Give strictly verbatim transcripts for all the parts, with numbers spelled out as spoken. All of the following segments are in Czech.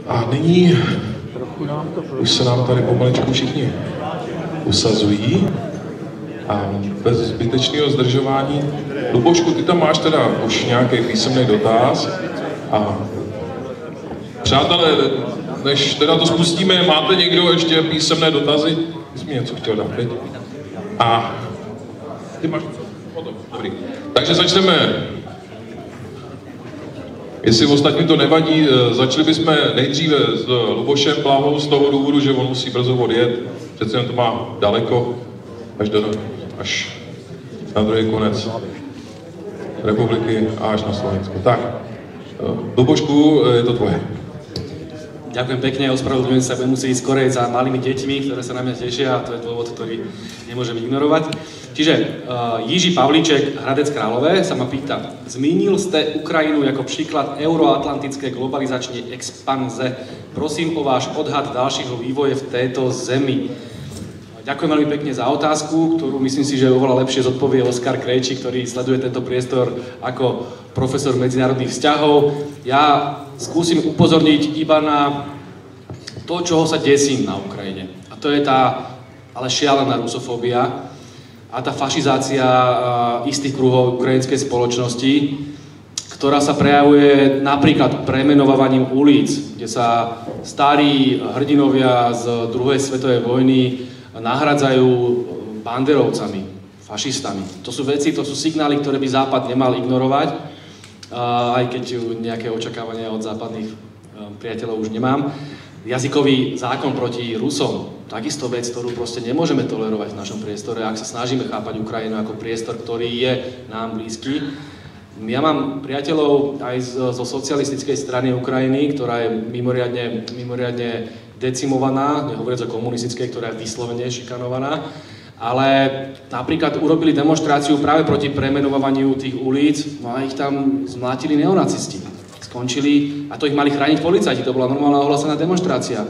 A nyní už se nám tady pomaličku všichni usazují a bez zbytečného zdržování. Lubošku, ty tam máš teda už nějaký písemný dotaz a přátelé, než teda to spustíme, máte někdo ještě písemné dotazy? Ty jsi mi něco chtěl dát, teď? A ty máš potom, dobrý. Takže začneme. Jestli ostatní to nevadí, začali bychom nejdříve s Lubošem Bláhou z toho důvodu, že on musí brzo odjet. Přece jen to má daleko, až, do, až na druhý konec republiky a až na Slovensko. Tak, Lubošku, je to tvoje. Ďakujem pekne, ospravedlňujem sa, budem musieť ísť skorej za malými deťmi, ktoré sa na mňa tešia a to je dôvod, ktorý nemôžem ignorovať. Čiže uh, Jiří Pavlíček, Hradec Králové, sa ma pýta: zmínil ste Ukrajinu ako príklad euroatlantické globalizačnej expanze. Prosím o váš odhad ďalšieho vývoje v tejto zemi. Ďakujem veľmi pekne za otázku, ktorú myslím si, že oveľa lepšie zodpovie Oskar Krejčí, ktorý sleduje tento priestor ako profesor medzinárodných vzťahov. Ja skúsim upozorniť iba na to, čoho sa desím na Ukrajine. A to je tá ale šialená rusofóbia a tá fašizácia istých kruhov ukrajinskej spoločnosti, ktorá sa prejavuje napríklad premenovaním ulic, kde sa starí hrdinovia z druhej svetovej vojny nahradzajú banderovcami, fašistami. To sú veci, to sú signály, ktoré by Západ nemal ignorovať, aj keď nejaké očakávania od západných priateľov už nemám. Jazykový zákon proti Rusom, takisto vec, ktorú proste nemôžeme tolerovať v našom priestore, ak sa snažíme chápať Ukrajinu ako priestor, ktorý je nám blízky. Ja mám priateľov aj zo socialistickej strany Ukrajiny, ktorá je mimoriadne, mimoriadne decimovaná, nehovoriac o komunistickej, ktorá je vyslovene šikanovaná, ale napríklad urobili demonštráciu práve proti premenovaniu tých ulic, no a ich tam zmlátili neonacisti. Skončili, a to ich mali chrániť policajti, to bola normálna ohlásená demonštrácia.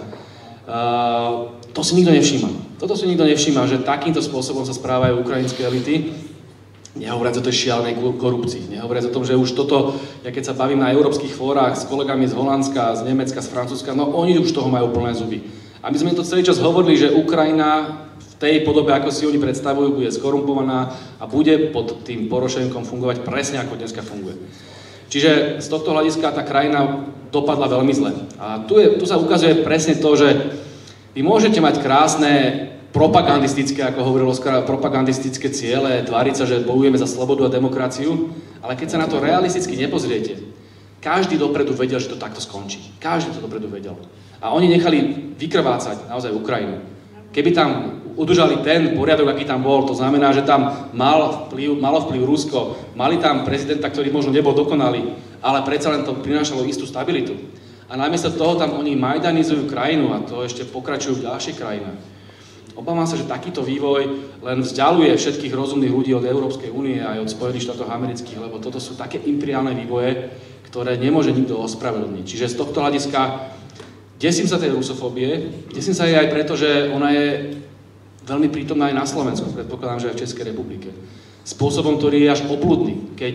Uh, to si nikto nevšíma. Toto si nikto nevšíma, že takýmto spôsobom sa správajú ukrajinské elity. Nehovoriac o tej šialenej korupcii, nehovoriac o tom, že už toto, ja keď sa bavím na európskych fórach s kolegami z Holandska, z Nemecka, z Francúzska, no oni už toho majú plné zuby. A my sme to celý čas hovorili, že Ukrajina v tej podobe, ako si oni predstavujú, bude skorumpovaná a bude pod tým Porošenkom fungovať presne ako dneska funguje. Čiže z tohto hľadiska tá krajina dopadla veľmi zle. A tu, je, tu sa ukazuje presne to, že vy môžete mať krásne propagandistické, ako hovoril Oskar, propagandistické ciele, tváriť sa, že bojujeme za slobodu a demokraciu, ale keď sa na to realisticky nepozriete, každý dopredu vedel, že to takto skončí. Každý to dopredu vedel. A oni nechali vykrvácať naozaj Ukrajinu. Keby tam udržali ten poriadok, aký tam bol, to znamená, že tam mal vplyv, malo vplyv Rusko, mali tam prezidenta, ktorý možno nebol dokonalý, ale predsa len to prinášalo istú stabilitu. A namiesto toho tam oni majdanizujú krajinu a to ešte pokračujú v ďalších krajinách. Obávam sa, že takýto vývoj len vzdialuje všetkých rozumných ľudí od Európskej únie aj od Spojených štátov amerických, lebo toto sú také imperiálne vývoje, ktoré nemôže nikto ospravedlniť. Čiže z tohto hľadiska desím sa tej rusofóbie, desím sa jej aj preto, že ona je veľmi prítomná aj na Slovensku, predpokladám, že aj v Českej republike. Spôsobom, ktorý je až obludný, keď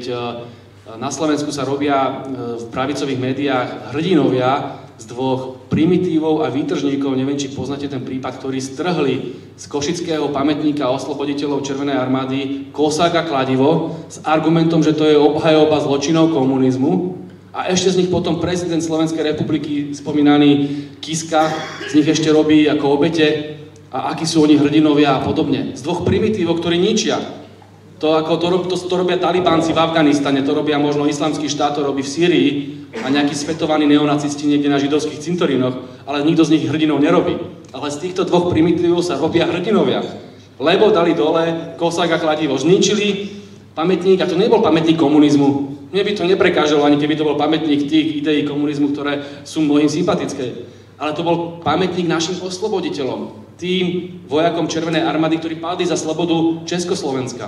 na Slovensku sa robia v pravicových médiách hrdinovia z dvoch primitívov a výtržníkov, neviem, či poznáte ten prípad, ktorí strhli z košického pamätníka osloboditeľov Červenej armády kosák a kladivo s argumentom, že to je obhajoba zločinov komunizmu. A ešte z nich potom prezident Slovenskej republiky, spomínaný Kiska, z nich ešte robí ako obete a akí sú oni hrdinovia a podobne. Z dvoch primitívov, ktorí ničia. To, ako to, to, to robia Talibánci v Afganistane, to robia možno Islamský štát, to robí v Sýrii a nejakí svetovaní neonacisti niekde na židovských cintorínoch, ale nikto z nich hrdinov nerobí. Ale z týchto dvoch primitívov sa robia hrdinovia. Lebo dali dole kosák a kladivo, zničili pamätník, a to nebol pamätník komunizmu. Mne by to neprekážalo, ani keby to bol pamätník tých ideí komunizmu, ktoré sú mojim sympatické. Ale to bol pamätník našim osloboditeľom, tým vojakom Červenej armády, ktorí padli za slobodu Československa.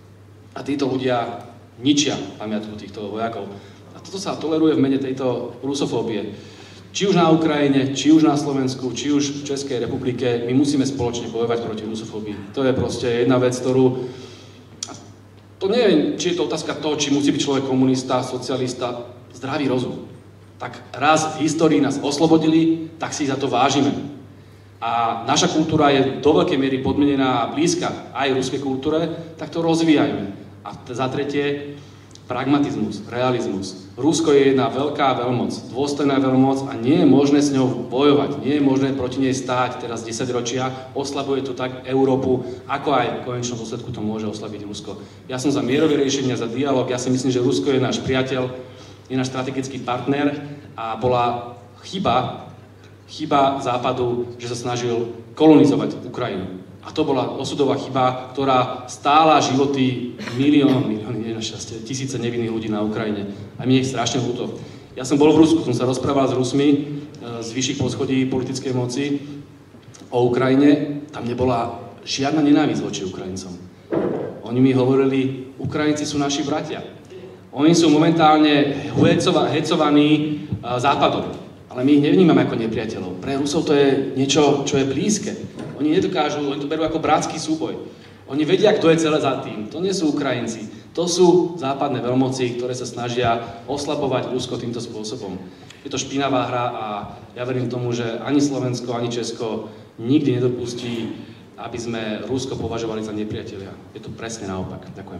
A títo ľudia ničia pamiatku týchto vojakov. A toto sa toleruje v mene tejto rusofóbie. Či už na Ukrajine, či už na Slovensku, či už v Českej republike, my musíme spoločne bojovať proti rusofóbii. To je proste jedna vec, ktorú... To neviem, či je to otázka toho, či musí byť človek komunista, socialista, zdravý rozum. tak raz v histórii nás oslobodili, tak si za to vážime. A naša kultúra je do veľkej miery podmienená a blízka aj ruskej kultúre, tak to rozvíjajme. A za tretie, pragmatizmus, realizmus. Rusko je jedna veľká veľmoc, dôstojná veľmoc a nie je možné s ňou bojovať, nie je možné proti nej stáť teraz desaťročia, oslabuje to tak Európu, ako aj v konečnom dôsledku to môže oslabiť Rusko. Ja som za mierové riešenia, za dialog, ja si myslím, že Rusko je náš priateľ, je náš strategický partner a bola chyba, chyba Západu, že sa snažil kolonizovať Ukrajinu. A to bola osudová chyba, ktorá stála životy miliónov, milióny, nie na šťastie, tisíce nevinných ľudí na Ukrajine. A mi je ich strašne ľúto. Ja som bol v Rusku, som sa rozprával s Rusmi z vyšších poschodí politickej moci o Ukrajine. Tam nebola žiadna nenávisť voči Ukrajincom. Oni mi hovorili, Ukrajinci sú naši bratia. Oni sú momentálne hecovaní Západom, ale my ich nevnímame ako nepriateľov. Pre Rusov to je niečo, čo je blízke. Oni nedokážu, oni to berú ako bratský súboj. Oni vedia, kto je celé za tým. To nie sú Ukrajinci, to sú západné veľmoci, ktoré sa snažia oslabovať Rusko týmto spôsobom. Je to špinavá hra a ja verím tomu, že ani Slovensko, ani Česko nikdy nedopustí, aby sme Rusko považovali za nepriatelia. Je to presne naopak. Ďakujem.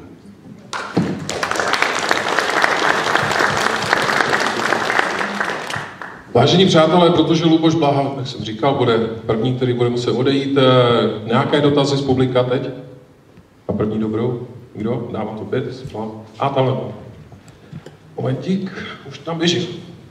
Vážení přátelé, protože Luboš Blaha, jak jsem říkal, bude první, který bude muset odejít. Nějaké dotazy z publika teď? A první dobrou? Kdo? Dává to pět? A tamhle. Momentík, už tam běží.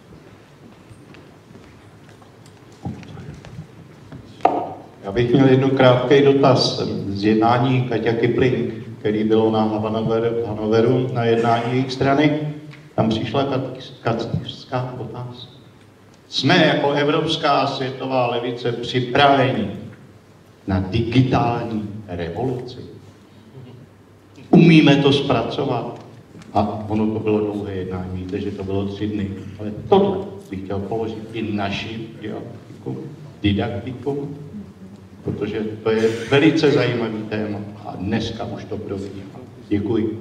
Já bych měl jednu krátký dotaz z jednání Kaťa Kipling, který bylo na Hanoveru, Hanoveru na jednání jejich strany. Tam přišla kacířská otázka. Jsme jako evropská a světová levice připraveni na digitální revoluci. Umíme to zpracovat. A ono to bylo dlouhé jednání, víte, že to bylo tři dny. Ale tohle bych chtěl položit i našim didaktikům, didaktikům, protože to je velice zajímavý téma a dneska už to probíhá. Děkuji.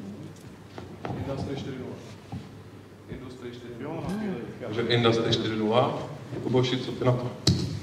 Takže Industry štyri nula. Luboši, co ty na to?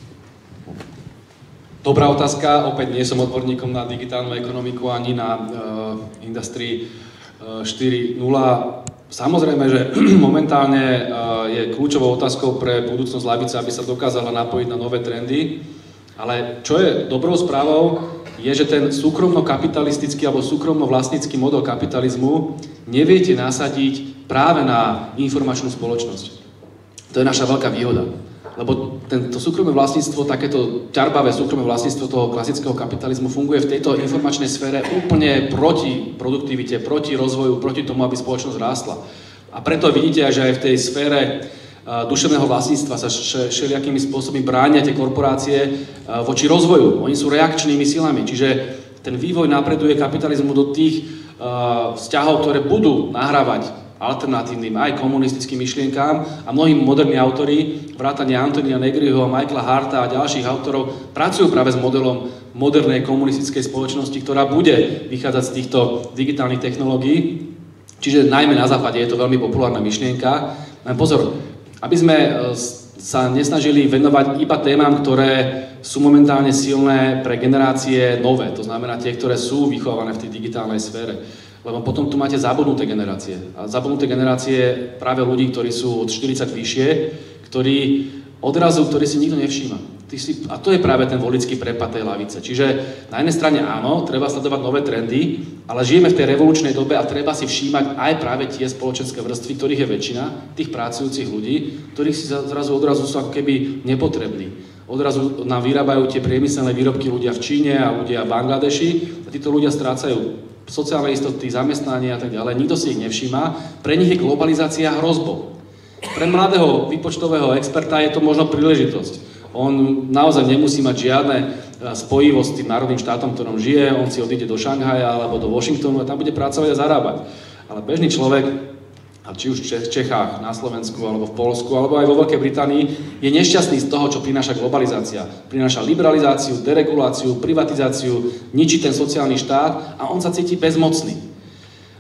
Dobrá otázka. Opäť nie som odborníkom na digitálnu ekonomiku ani na uh, Industry uh, štyri nula. Samozrejme, že momentálne uh, je kľúčovou otázkou pre budúcnosť ľavice, aby sa dokázala napojiť na nové trendy. Ale čo je dobrou správou, je, že ten súkromno-kapitalistický alebo súkromno-vlastnícky model kapitalizmu neviete nasadiť práve na informačnú spoločnosť. To je naša veľká výhoda. Lebo tento súkromné vlastníctvo, takéto ťarbavé súkromné vlastníctvo toho klasického kapitalizmu funguje v tejto informačnej sfére úplne proti produktivite, proti rozvoju, proti tomu, aby spoločnosť rástla. A preto vidíte, že aj v tej sfére uh, duševného vlastníctva sa všelijakými spôsobmi bránia tie korporácie uh, voči rozvoju. Oni sú reakčnými silami, čiže ten vývoj napreduje kapitalizmu do tých uh, vzťahov, ktoré budú nahrávať alternatívnym aj komunistickým myšlienkám a mnohí moderní autori, vrátane Antonia Negriho, Michaela Harta a ďalších autorov pracujú práve s modelom modernej komunistickej spoločnosti, ktorá bude vychádzať z týchto digitálnych technológií. Čiže najmä na západe je to veľmi populárna myšlienka. Len pozor, aby sme sa nesnažili venovať iba témam, ktoré sú momentálne silné pre generácie nové, to znamená tie, ktoré sú vychované v tej digitálnej sfére. Lebo potom tu máte zabudnuté generácie. A zabudnuté generácie práve ľudí, ktorí sú od štyridsať vyššie, ktorí odrazu, ktorí si nikto nevšíma. Ty si, a to je práve ten volický prepad tej lavice. Čiže na jednej strane áno, treba sledovať nové trendy, ale žijeme v tej revolučnej dobe a treba si všímať aj práve tie spoločenské vrstvy, ktorých je väčšina, tých pracujúcich ľudí, ktorých si zrazu odrazu sú ako keby nepotrební. Odrazu nám vyrábajú tie priemyselné výrobky ľudia v Číne a ľudia v Bangladeši a títo ľudia strácajú sociálne istoty, zamestnanie a tak ďalej, nikto si ich nevšíma, pre nich je globalizácia hrozbou. Pre mladého výpočtového experta je to možno príležitosť. On naozaj nemusí mať žiadne spojivosť s tým národným štátom, v ktorom žije, on si odíde do Šanghaja alebo do Washingtonu a tam bude pracovať a zarábať. Ale bežný človek, a či už v Čechách, na Slovensku, alebo v Poľsku, alebo aj vo Veľkej Británii, je nešťastný z toho, čo prináša globalizácia. Prináša liberalizáciu, dereguláciu, privatizáciu, ničí ten sociálny štát a on sa cíti bezmocný.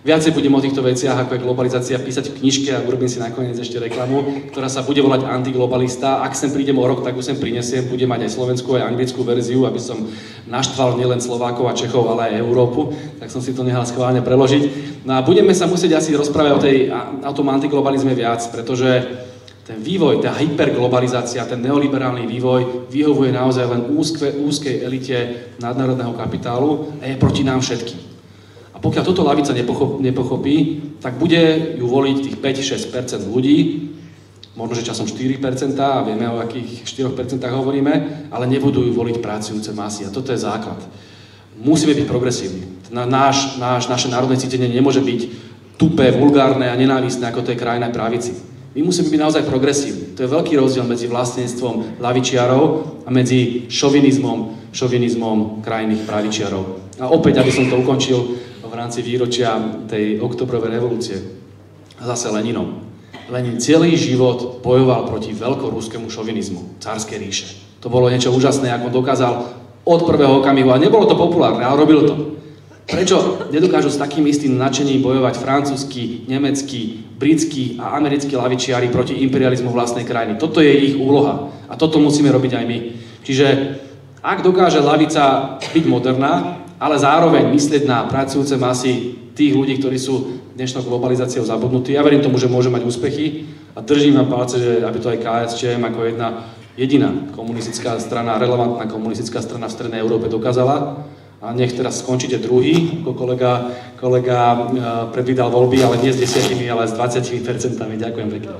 Viacej budem o týchto veciach, ako je globalizácia, písať v knižke a urobím si nakoniec ešte reklamu, ktorá sa bude volať Antiglobalista. Ak sem prídem o rok, tak ju sem prinesiem, bude mať aj slovenskú, aj anglickú verziu, aby som naštval nielen Slovákov a Čechov, ale aj Európu. Tak som si to nehal schválne preložiť. No a budeme sa musieť asi rozprávať o, tej, o tom antiglobalizme viac, pretože ten vývoj, tá hyperglobalizácia, ten neoliberálny vývoj vyhovuje naozaj len úzke, úzkej elite nadnárodného kapitálu a je proti nám všetkým. A pokiaľ toto ľavica nepochopí, nepochopí, tak bude ju voliť tých päť až šesť percent ľudí, možno, že časom štyri percentá, a vieme, o akých štyri percentách hovoríme, ale nebudú ju voliť pracujúce masy. A toto je základ. Musíme byť progresívni. Náš, náš, naše národné cítenie nemôže byť tupé, vulgárne a nenávistné, ako to je krajnej pravici. My musíme byť naozaj progresívni. To je veľký rozdiel medzi vlastníctvom ľavičiarov a medzi šovinizmom, šovinizmom krajných pravičiarov. A opäť, aby som to ukončil v rámci výročia tej oktobrovej revolúcie, zase Leninom. Lenin celý život bojoval proti veľkoruskému šovinizmu, cárskej ríše. To bolo niečo úžasné, ako on dokázal od prvého okamihu, a nebolo to populárne, ale robil to. Prečo nedokážu s takým istým nadšením bojovať francúzsky, nemecký, britský a americkí lavičiari proti imperializmu vlastnej krajiny? Toto je ich úloha a toto musíme robiť aj my. Čiže ak dokáže lavica byť moderná, ale zároveň myslieť na pracujúce masy tých ľudí, ktorí sú dnešnou globalizáciou zabudnutí, ja verím tomu, že môže mať úspechy a držím vám palce, že aby to aj ká es čé em ako jedna jediná komunistická strana, relevantná komunistická strana v Strednej Európe dokázala. A nech teraz skončíte druhý, ako kolega, kolega uh, predvídal voľby, ale nie s desiatimi, ale s dvadsiatimi percentami. Ďakujem pekne.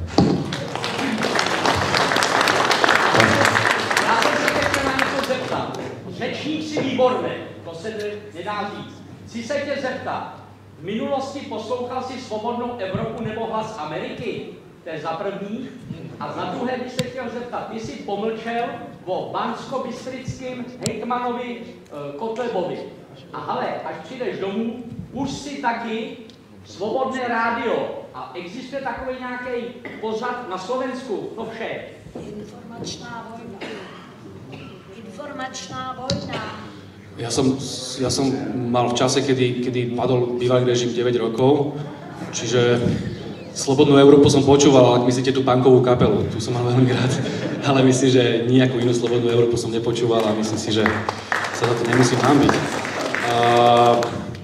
Já jsem se teď na něco zeptat. Řečník si výborný, to se nedá říct. Chci se tě zeptat, v minulosti poslouchal si Svobodnou Evropu nebo Hlas Ameriky? To je za první. A za druhé bych se chtěl zeptat, ty jsi pomlčel o banskobystrickém hejtmanovi e, Kotlebovi. A hele, až přijdeš domů, už si taky Svobodné rádio. A existuje takový nějaký pořad na Slovensku, to vše. Informačná vojna. Informačná vojna. Ja som, ja som mal v čase, kedy, kedy padol bývalý režim deväť rokov, čiže Slobodnú Európu som počúval, ale myslíte tú punkovú kapelu, tu som mal veľmi rád, ale myslím, že nejakú inú Slobodnú Európu som nepočúval a myslím si, že sa za to nemusím hanbiť. Uh,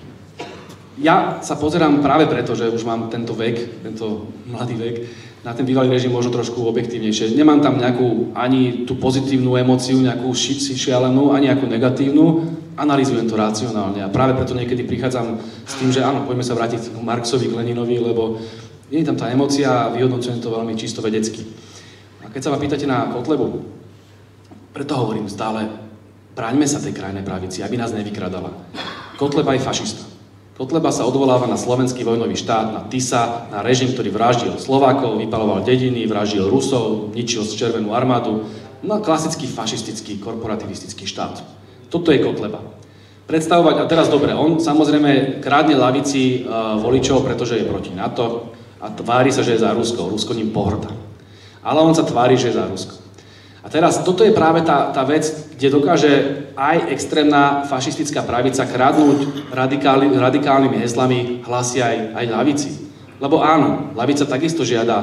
ja sa pozerám práve preto, že už mám tento vek, tento mladý vek, na ten bývalý režim možno trošku objektívnejšie. Nemám tam nejakú ani tú pozitívnu emóciu, nejakú šialenú, ani nejakú negatívnu, analyzujem to racionálne a práve preto niekedy prichádzam s tým, že áno, poďme sa vrátiť k Marxovi, k Leninovi, lebo je tam tá emócia a vyhodnocujem to veľmi čisto vedecky. A keď sa ma pýtate na Kotlebu, preto hovorím stále, bráňme sa tej krajnej pravici, aby nás nevykradala. Kotleba je fašista. Kotleba sa odvoláva na slovenský vojnový štát, na Tisa, na režim, ktorý vraždil Slovákov, vypaloval dediny, vraždil Rusov, ničil červenú armádu. No klasický fašistický, korporativistický štát. Toto je Kotleba. Predstavovať, a teraz dobre, on samozrejme krádne lavici uh, voličov, pretože je proti NATO, a tvári sa, že je za Rusko. Rusko ním pohŕda. Ale on sa tvári, že je za Rusko. A teraz, toto je práve tá, tá vec, kde dokáže aj extrémna fašistická pravica kradnúť radikálny, radikálnymi heslami hlasy aj, aj ľavici. Lebo áno, ľavica takisto žiada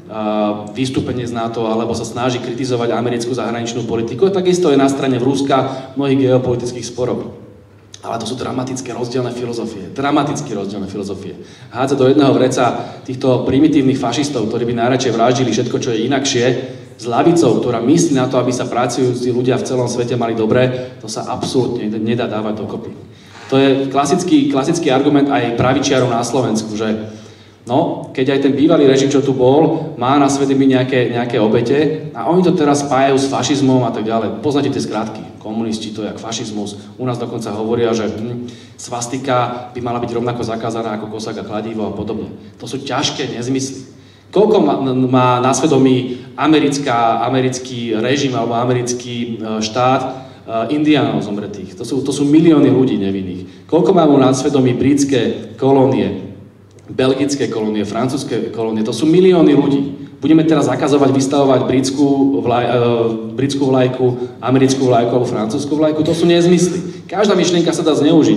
uh, vystúpenie z NATO, alebo sa snaží kritizovať americkú zahraničnú politiku, a takisto je na strane Ruska mnohých geopolitických sporov. Ale to sú dramatické rozdielne filozofie. Dramaticky rozdielne filozofie. Hádzať do jedného vreca týchto primitívnych fašistov, ktorí by najradšej vraždili všetko, čo je inakšie, s ľavicou, ktorá myslí na to, aby sa pracujúci ľudia v celom svete mali dobre, to sa absolútne nedá dávať dokopy. To je klasický, klasický argument aj pravičiarov na Slovensku, že no, keď aj ten bývalý režim, čo tu bol, má na svedomí nejaké, nejaké obete a oni to teraz spájajú s fašizmom a tak ďalej. Poznáte tie skratky. Komunisti, to je jak fašizmus. U nás dokonca hovoria, že hm, svastika by mala byť rovnako zakázaná ako kosák a kladivo a podobne. To sú ťažké nezmysly. Koľko má, má na svedomí americká, americký režim alebo americký štát uh, indiánov zomretých? To sú, to sú milióny ľudí nevinných. Koľko majú na svedomí britské kolónie, belgické kolónie, francúzske kolónie? To sú milióny ľudí. Budeme teraz zakazovať vystavovať britskú, vlaj, uh, britskú vlajku, americkú vlajku alebo francúzsku vlajku? To sú nezmysly. Každá myšlienka sa dá zneužiť.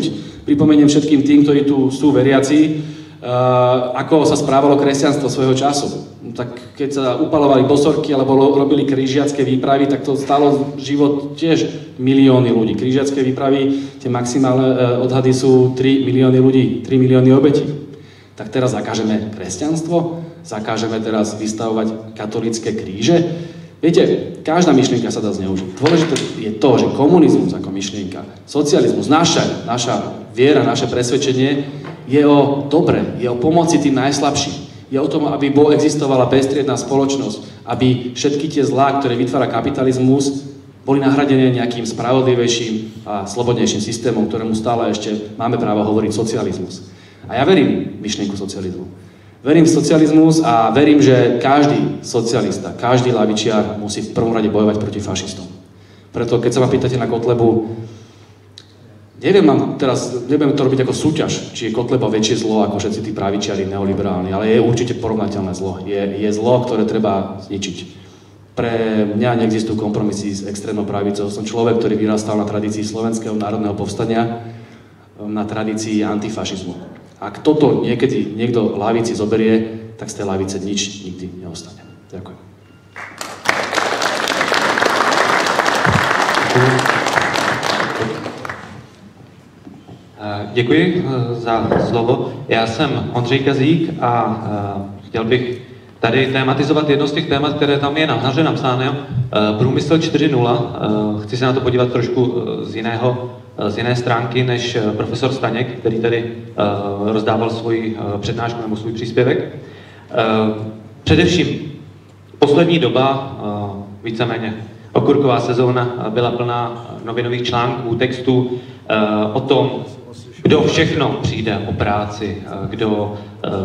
Pripomeniem všetkým tým, ktorí tu sú veriaci, uh, ako sa správalo kresťanstvo svojho času. Tak keď sa upalovali bosorky alebo robili križiacké výpravy, tak to stalo život tiež milióny ľudí. Križiacké výpravy, tie maximálne uh, odhady sú tri milióny ľudí, tri milióny obetí. Tak teraz zakážeme kresťanstvo? Zakážeme teraz vystavovať katolícke kríže? Viete, každá myšlienka sa dá zneužiť. Dôležité je to, že komunizmus ako myšlienka, socializmus, naša, naša viera, naše presvedčenie je o dobre, je o pomoci tým najslabším. Je o tom, aby existovala beztriedna spoločnosť, aby všetky tie zlá, ktoré vytvára kapitalizmus, boli nahradené nejakým spravodlivejším a slobodnejším systémom, ktorému stále ešte máme právo hovoriť socializmus. A ja verím v myšlienku socializmu. Verím v socializmus a verím, že každý socialista, každý lavičiar musí v prvom rade bojovať proti fašistom. Preto keď sa ma pýtate na Kotlebu, neviem, mám teraz, nebudem to robiť ako súťaž, či je Kotleba väčšie zlo ako všetci tí pravičiari neoliberálni, ale je určite porovnateľné zlo. Je, je zlo, ktoré treba zničiť. Pre mňa neexistujú kompromisy s extrémnou pravicou. Som človek, ktorý vyrastal na tradícii Slovenského národného povstania, na tradícii antifašizmu. Ak toto niekedy niekto lavici zoberie, tak z tej lavice nič nikdy neostane. Ďakujem. Děkuji za slovo. Já jsem Ondřej Kazík a chtěl bych tady tématizovat jedno z těch témat, které tam je nahoře napsáno, Průmysl čtyři nula. Chci se na to podívat trošku z jiného z jiné stránky než profesor Staněk, který tady uh, rozdával svůj uh, přednášku nebo svůj příspěvek. Uh, především poslední doba, uh, víceméně okurková sezóna, byla plná novinových článků, textů uh, o tom, kdo všechno přijde o práci, kdo,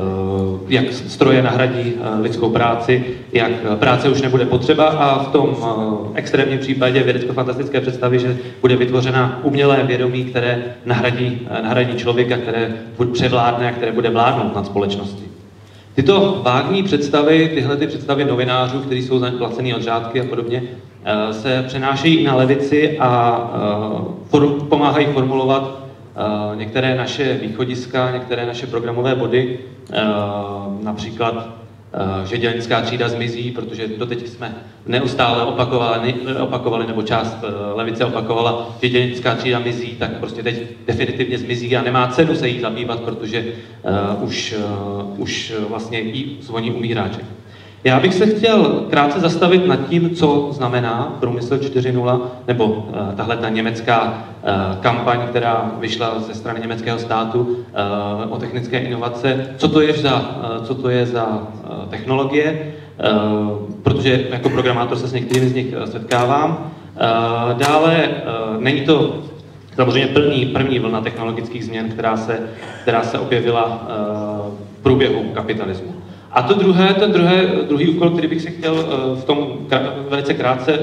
jak stroje nahradí lidskou práci, jak práce už nebude potřeba a v tom extrémním případě vědecko-fantastické představy, že bude vytvořena umělé vědomí, které nahradí, nahradí člověka, které převládne a které bude vládnout nad společností. Tyto vágní představy, tyhle ty představy novinářů, kteří jsou placený od řádky a podobně, se přenášejí i na levici a pomáhají formulovat Uh, některé naše východiska, některé naše programové body, uh, například, uh, že dělnická třída zmizí, protože doteď jsme neustále opakovali, opakovali nebo část uh, levice opakovala, že dělnická třída mizí, tak prostě teď definitivně zmizí a nemá cenu se jí zabývat, protože uh, už, uh, už vlastně jí zvoní umíráček. Já bych se chtěl krátce zastavit nad tím, co znamená Průmysl čtyři nula, nebo uh, tahle ta německá uh, kampaň, která vyšla ze strany německého státu uh, o technické inovace. Co to je za, uh, co to je za uh, technologie, uh, protože jako programátor se s některými z nich uh, setkávám. Uh, dále uh, není to samozřejmě první, první vlna technologických změn, která se, která se objevila uh, v průběhu kapitalismu. A to druhé, ten druhé, druhý úkol, který bych si chtěl v tom velice krátce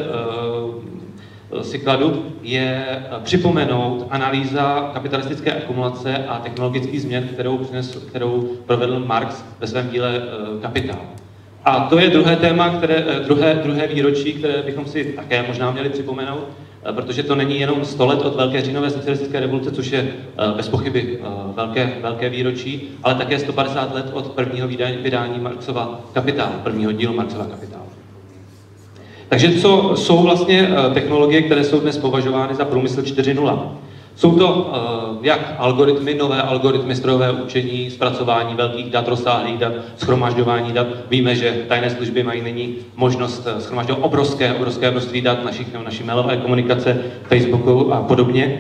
si kladu, je připomenout analýza kapitalistické akumulace a technologických změn, kterou, kterou provedl Marx ve svém díle Kapitál. A to je druhé téma, které, druhé, druhé výročí, které bychom si také možná měli připomenout, protože to není jenom sto let od Velké říjnové socialistické revoluce, což je bez pochyby velké, velké výročí, ale také sto padesát let od prvního vydání, vydání Marxova Kapitálu, prvního dílu Marxova Kapitálu. Takže co jsou vlastně technologie, které jsou dnes považovány za Průmysl čtyři nula? Jsou to jak algoritmy, nové algoritmy strojové učení, zpracování velkých dat, rozsáhlých dat, shromažďování dat. Víme, že tajné služby mají nyní možnost shromažďovat obrovské, obrovské množství dat našich, naší mailové komunikace, Facebooku a podobně.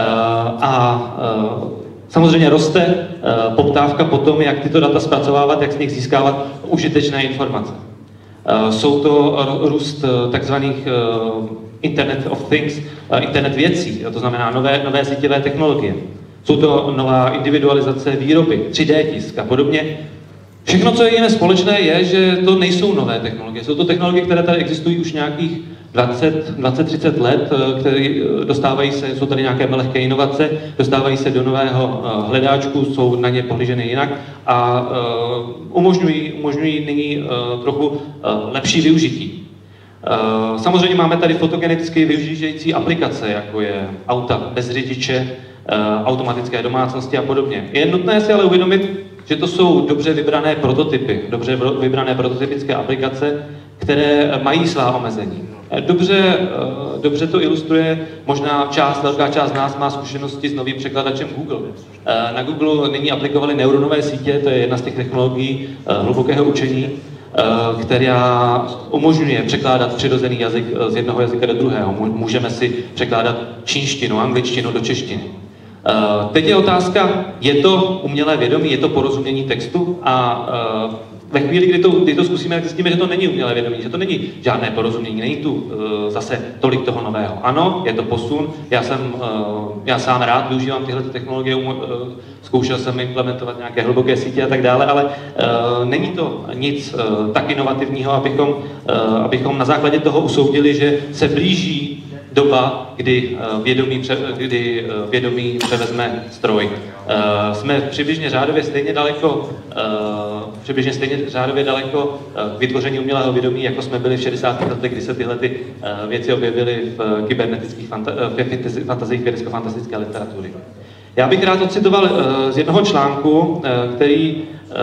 A samozřejmě roste poptávka po tom, jak tyto data zpracovávat, jak z nich získávat užitečné informace. Jsou to růst takzvaných Internet of Things, internet věcí, to znamená nové, nové síťové technologie. Jsou to nová individualizace výroby, tři dé tisk a podobně. Všechno, co je jiné společné, je, že to nejsou nové technologie. Jsou to technologie, které tady existují už nějakých dvacet třicet let, které dostávají se, jsou tady nějaké lehké inovace, dostávají se do nového hledáčku, jsou na ně pohlíženy jinak a umožňují, umožňují nyní trochu lepší využití. Samozřejmě máme tady fotogeneticky využívající aplikace, jako je auta bez řidiče, automatické domácnosti a podobně. Je nutné si ale uvědomit, že to jsou dobře vybrané prototypy, dobře vybrané prototypické aplikace, které mají svá omezení. Dobře, dobře to ilustruje, možná část, velká část z nás má zkušenosti s novým překladačem Google. Na Google nyní aplikovali neuronové sítě, to je jedna z těch technologií hlubokého učení, která umožňuje překládat přirozený jazyk z jednoho jazyka do druhého. Můžeme si překládat čínštinu, angličtinu do češtiny. Teď je otázka, je to umělé vědomí, je to porozumění textu a ve chvíli, kdy to, kdy to zkusíme, tak zjistíme, že to není umělé vědomí, že to není žádné porozumění, není tu uh, zase tolik toho nového. Ano, je to posun, já jsem, uh, já sám rád využívám tyhle technologie, uh, zkoušel jsem implementovat nějaké hluboké sítě a tak dále, ale uh, není to nic uh, tak inovativního, abychom, uh, abychom na základě toho usoudili, že se blíží doba, kdy vědomí, pře, kdy vědomí převezme stroj. Jsme přibližně řádově stejně daleko, přibližně stejně řádově daleko k vytvoření umělého vědomí, jako jsme byli v šedesátých letech, kdy se tyhle ty věci objevily v kybernetických fanta, fantaziích vědecko-fantastické literatury. Já bych rád ocitoval z jednoho článku, který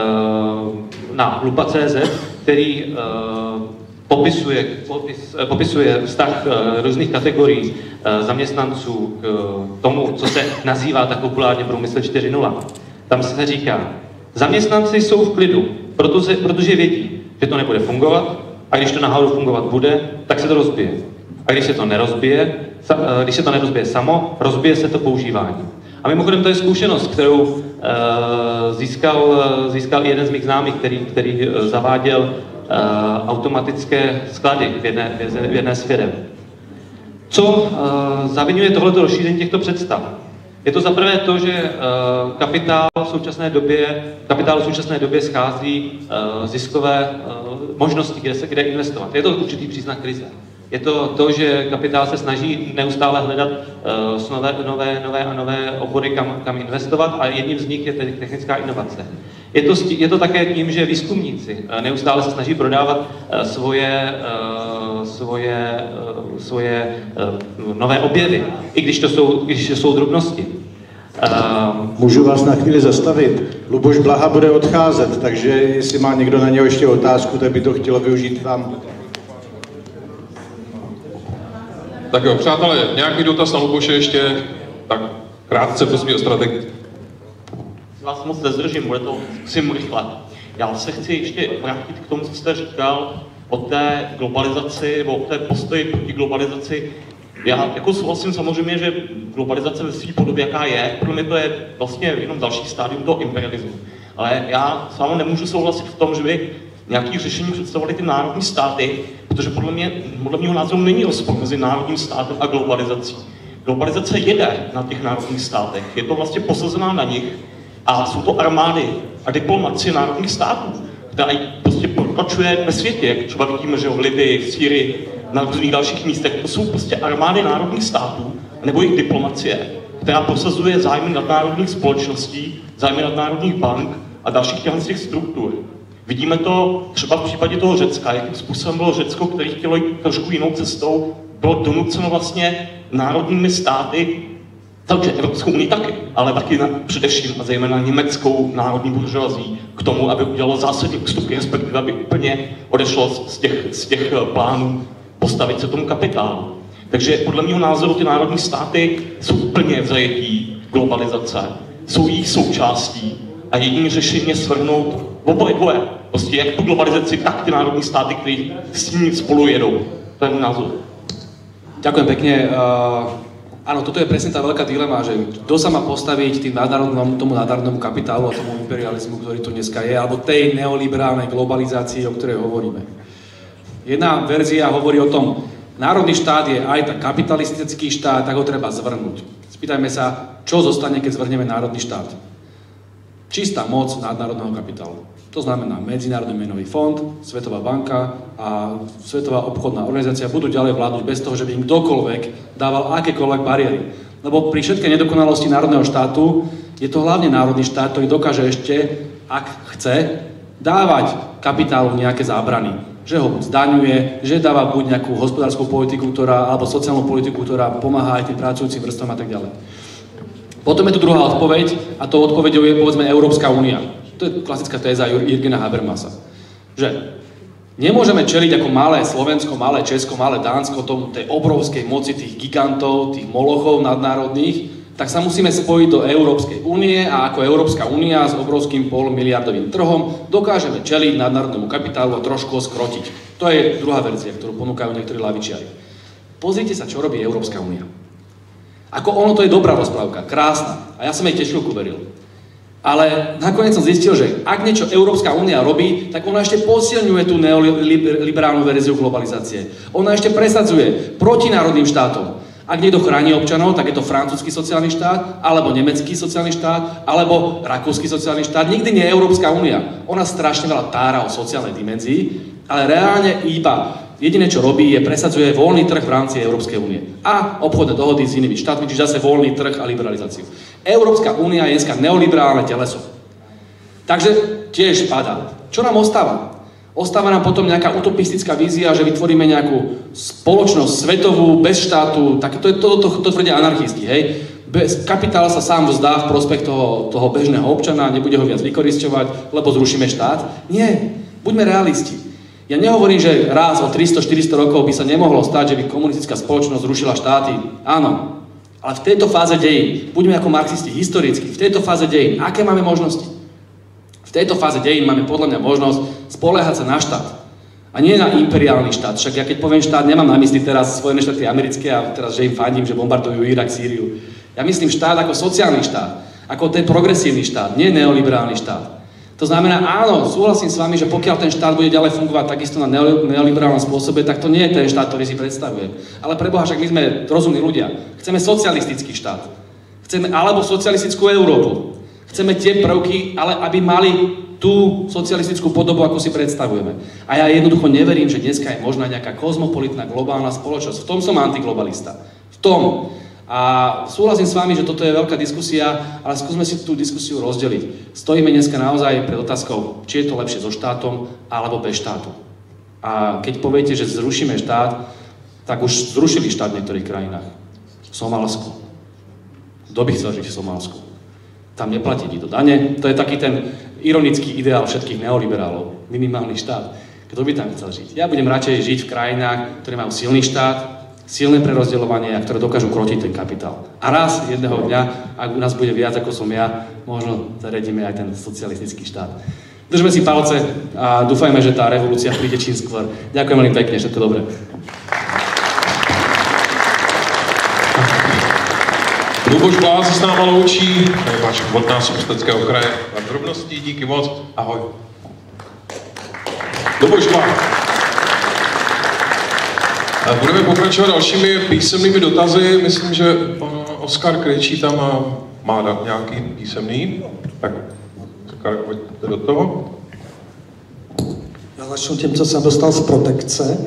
na lupa tečka cé zet, který Popisuje, popis, popisuje vztah různých kategorií zaměstnanců k tomu, co se nazývá tak populárně průmysl čtyři tečka nula. Tam se říká, zaměstnanci jsou v klidu, protože, protože vědí, že to nebude fungovat a když to náhodou fungovat bude, tak se to rozbije. A když se to nerozbije, když se to nerozbije samo, rozbije se to používání. A mimochodem to je zkušenost, kterou uh, získal, získal jeden z mých známých, který, který zaváděl Uh, automatické sklady v jedné, v jedné z firem. Co uh, zaviňuje tohleto rozšíření těchto představ? Je to zaprvé to, že uh, kapitál v současné době, kapitál v současné době schází uh, ziskové uh, možnosti, kde se kde investovat. Je to určitý příznak krize. Je to to, že kapitál se snaží neustále hledat uh, nové, nové, nové a nové obory, kam, kam investovat a jedním z nich je tedy technická inovace. Je to, je to také tím, že výzkumníci neustále se snaží prodávat uh, svoje, uh, svoje, uh, svoje uh, nové objevy, i když to jsou, když to jsou drobnosti. Uh, Můžu vás na chvíli zastavit. Luboš Blaha bude odcházet, takže jestli má někdo na něho ještě otázku, tak by to chtělo využít vám. Tak jo, přátelé, nějaký dotaz na Luboše ještě? Tak krátce prosím o strategii. Vás moc nezdržím, bude to zkusím rychle. Já se chci ještě vrátit k tomu, co jste říkal o té globalizaci, nebo o té postoji proti globalizaci. Já jako souhlasím samozřejmě, že globalizace ve své podobě, jaká je, pro mě to je vlastně jenom další stádium toho imperialismu. Ale já s vámi nemůžu souhlasit v tom, že by nějaké řešení představovaly ty národní státy, protože podle mě, podle mého názoru není rozpor mezi národním státem a globalizací. Globalizace jede na těch národních státech, je to vlastně posazená na nich a jsou to armády a diplomacie národních států, která prostě protlačuje ve světě, jak třeba vidíme, že v Libii, v Sýrii, na různých dalších místech. To jsou prostě armády národních států, nebo jejich diplomacie, která prosazuje zájmy nadnárodních společností, zájmy nadnárodních bank a dalších těch struktur. Vidíme to třeba v případě toho Řecka, jakým způsobem bylo Řecko, které chtělo jít trošku jinou cestou, bylo donuceno vlastně národními státy, takže Evropskou unii taky, ale taky na, především a zejména německou národní buržoazí k tomu, aby udělalo zásadní ústupky, respektive aby úplně odešlo z těch, z těch plánů postavit se tomu kapitálu. Takže podle mého názoru ty národní státy jsou plně v zajetí globalizace, jsou jejich součástí a jediné řešení je svrhnout oboje dvoje. Prostě jak tu globalizaci, tak ty národní státy, které s ní spolu jedou. To je můj názor. Ďakujem pekne. Uh, áno, toto je presne tá veľká dilema, že kto sa má postaviť tým nadnárodnom, tomu nadnárodnému kapitálu a tomu imperializmu, ktorý tu dneska je, alebo tej neoliberálnej globalizácii, o ktorej hovoríme. Jedna verzia hovorí o tom, národný štát je aj tak kapitalistický štát, tak ho treba zvrhnúť. Spýtajme sa, čo zostane, keď zvrhneme národný štát. Čistá moc nadnárodného kapitálu. To znamená Medzinárodný menový fond, Svetová banka a Svetová obchodná organizácia budú ďalej vládnuť bez toho, že by im kdokoľvek dával akékoľvek bariéry. Lebo pri všetkej nedokonalosti národného štátu je to hlavne národný štát, ktorý dokáže ešte, ak chce, dávať kapitálu nejaké zábrany. Že ho buď zdaňuje, že dáva buď nejakú hospodárskú politiku, ktorá, alebo sociálnu politiku, ktorá pomáha aj tým pracujúcim vrstvám a tak ďalej. Potom je tu druhá odpoveď a tou odpoveďou je povedzme Európska únia. To je klasická téza Jürgena Habermasa. Že nemôžeme čeliť ako malé Slovensko, malé Česko, malé Dánsko tomu tej obrovskej moci tých gigantov, tých molochov nadnárodných, tak sa musíme spojiť do Európskej únie a ako Európska únia s obrovským polmiliardovým trhom dokážeme čeliť nadnárodnému kapitálu a trošku ho skrotiť. To je druhá verzia, ktorú ponúkajú niektorí lavičiari. Pozrite sa, čo robí Európska únia. Ako ono to je dobrá rozprávka, krásna. A ja som jej tiež chvíľku veril. Ale nakoniec som zistil, že ak niečo Európska únia robí, tak ona ešte posilňuje tú neoliberálnu verziu globalizácie. Ona ešte presadzuje proti národným štátom. Ak niekto chráni občanov, tak je to francúzsky sociálny štát, alebo nemecký sociálny štát, alebo rakúsky sociálny štát. Nikdy nie je Európska únia. Ona strašne veľa tára o sociálnej dimenzii, ale reálne iba jediné, čo robí, je presadzuje voľný trh v rámci Európskej únie a obchodné dohody s inými štátmi, čiže zase voľný trh a liberalizáciu. Európska únia je dneska neoliberálne teleso. Takže tiež padá. Čo nám ostáva? Ostáva nám potom nejaká utopistická vízia, že vytvoríme nejakú spoločnosť svetovú, bez štátu, tak to, to, to, to tvrdia anarchisti, hej? Bez, kapitál sa sám vzdá v prospech toho, toho bežného občana, nebude ho viac vykorisťovať, lebo zrušíme štát. Nie, buďme realisti. Ja nehovorím, že raz o tristo štyristo rokov by sa nemohlo stať, že by komunistická spoločnosť zrušila štáty. Áno. Ale v tejto fáze dejín, buďme ako marxisti, historicky, v tejto fáze dejín, aké máme možnosti? V tejto fáze dejín máme podľa mňa možnosť spoliehať sa na štát. A nie na imperiálny štát. Však ja keď poviem štát, nemám na mysli teraz Spojené štáty americké a teraz, že im fandím, že bombardujú Irak, Sýriu. Ja myslím štát ako sociálny štát, ako ten progresívny štát, nie neoliberálny štát. To znamená, áno, súhlasím s vami, že pokiaľ ten štát bude ďalej fungovať takisto na neoliberálnom spôsobe, tak to nie je ten štát, ktorý si predstavuje. Ale preboha, však my sme rozumní ľudia. Chceme socialistický štát. Chceme alebo socialistickú Európu. Chceme tie prvky, ale aby mali tú socialistickú podobu, ako si predstavujeme. A ja jednoducho neverím, že dneska je možná nejaká kozmopolitná globálna spoločnosť. V tom som antiglobalista. V tom. A súhlasím s vami, že toto je veľká diskusia, ale skúsme si tú diskusiu rozdeliť. Stojíme dneska naozaj pred otázkou, či je to lepšie so štátom, alebo bez štátu. A keď poviete, že zrušíme štát, tak už zrušili štát v niektorých krajinách. V Somálsku. Kto by chcel žiť v Somálsku? Tam neplatí nikto dane. To je taký ten ironický ideál všetkých neoliberálov. Minimálny štát. Kto by tam chcel žiť? Ja budem radšej žiť v krajinách, ktoré majú silný štát, silné prerozdeľovanie a ktoré dokážu krotiť ten kapitál. A raz jedného dňa, ak u nás bude viac ako som ja, možno zaredíme aj ten socialistický štát. Držme si palce a dúfajme, že tá revolúcia príde čím skôr. Ďakujem veľmi pekne, všetko dobré. Luboš Blaha se s náma loučí, váš od nás Ústeckého kraje. Na drobnosti, díky moc, ahoj. Luboš Blaha. Budeme pokračovat dalšími písemnými dotazy. Myslím, že pan Oskar Krejčí tam má nějaký písemný. Tak, Oskar, pojďte do toho. Já začnu tím, co jsem dostal z protekce.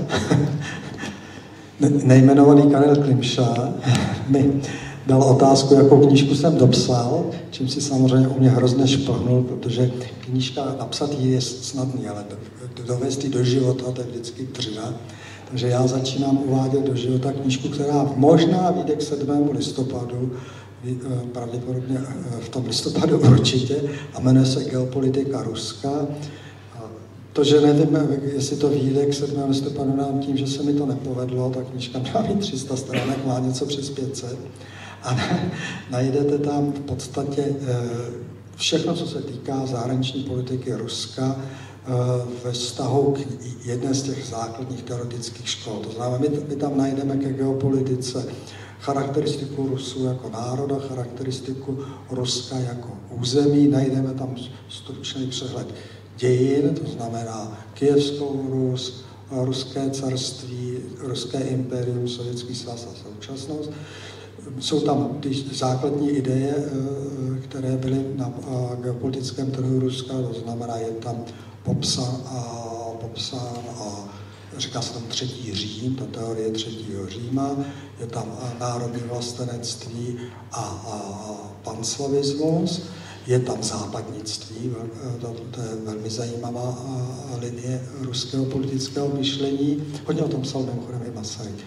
Nejmenovaný Karel Klimša mi dal otázku, jakou knížku jsem dopsal, čím si samozřejmě u mě hrozně šplhnul, protože knížka napsat ji je snadný, ale dovést ji do života, to je vždycky dřina. Takže já začínám uvádět do života knížku, která možná vyjde k sedmému listopadu, pravděpodobně v tom listopadu určitě, a jmenuje se Geopolitika Ruska. To, že nevím, jestli to vyjde k sedmému listopadu, nám tím, že se mi to nepovedlo, ta knížka měla mít tři sta stránek, má něco přes pět set. A najdete tam v podstatě všechno, co se týká zahraniční politiky Ruska, ve vztahu k jedné z těch základních teoretických škol. To znamená, my, my tam najdeme ke geopolitice charakteristiku Rusů jako národa, charakteristiku Ruska jako území, najdeme tam stručný přehled dějin, to znamená Kyjevskou Rus, Ruské carství, Ruské impérium, Sovětský svaz a současnost. Jsou tam ty základní ideje, které byly na geopolitickém trhu Ruska, to znamená, je tam popsán a, popsán a říká se tam třetí Řím, ta teorie třetího Říma, je tam národní vlastenectví a, a panslavismus, je tam západnictví, to, to je velmi zajímavá linie ruského politického myšlení, hodně o tom psal mimochodem i Masaryk.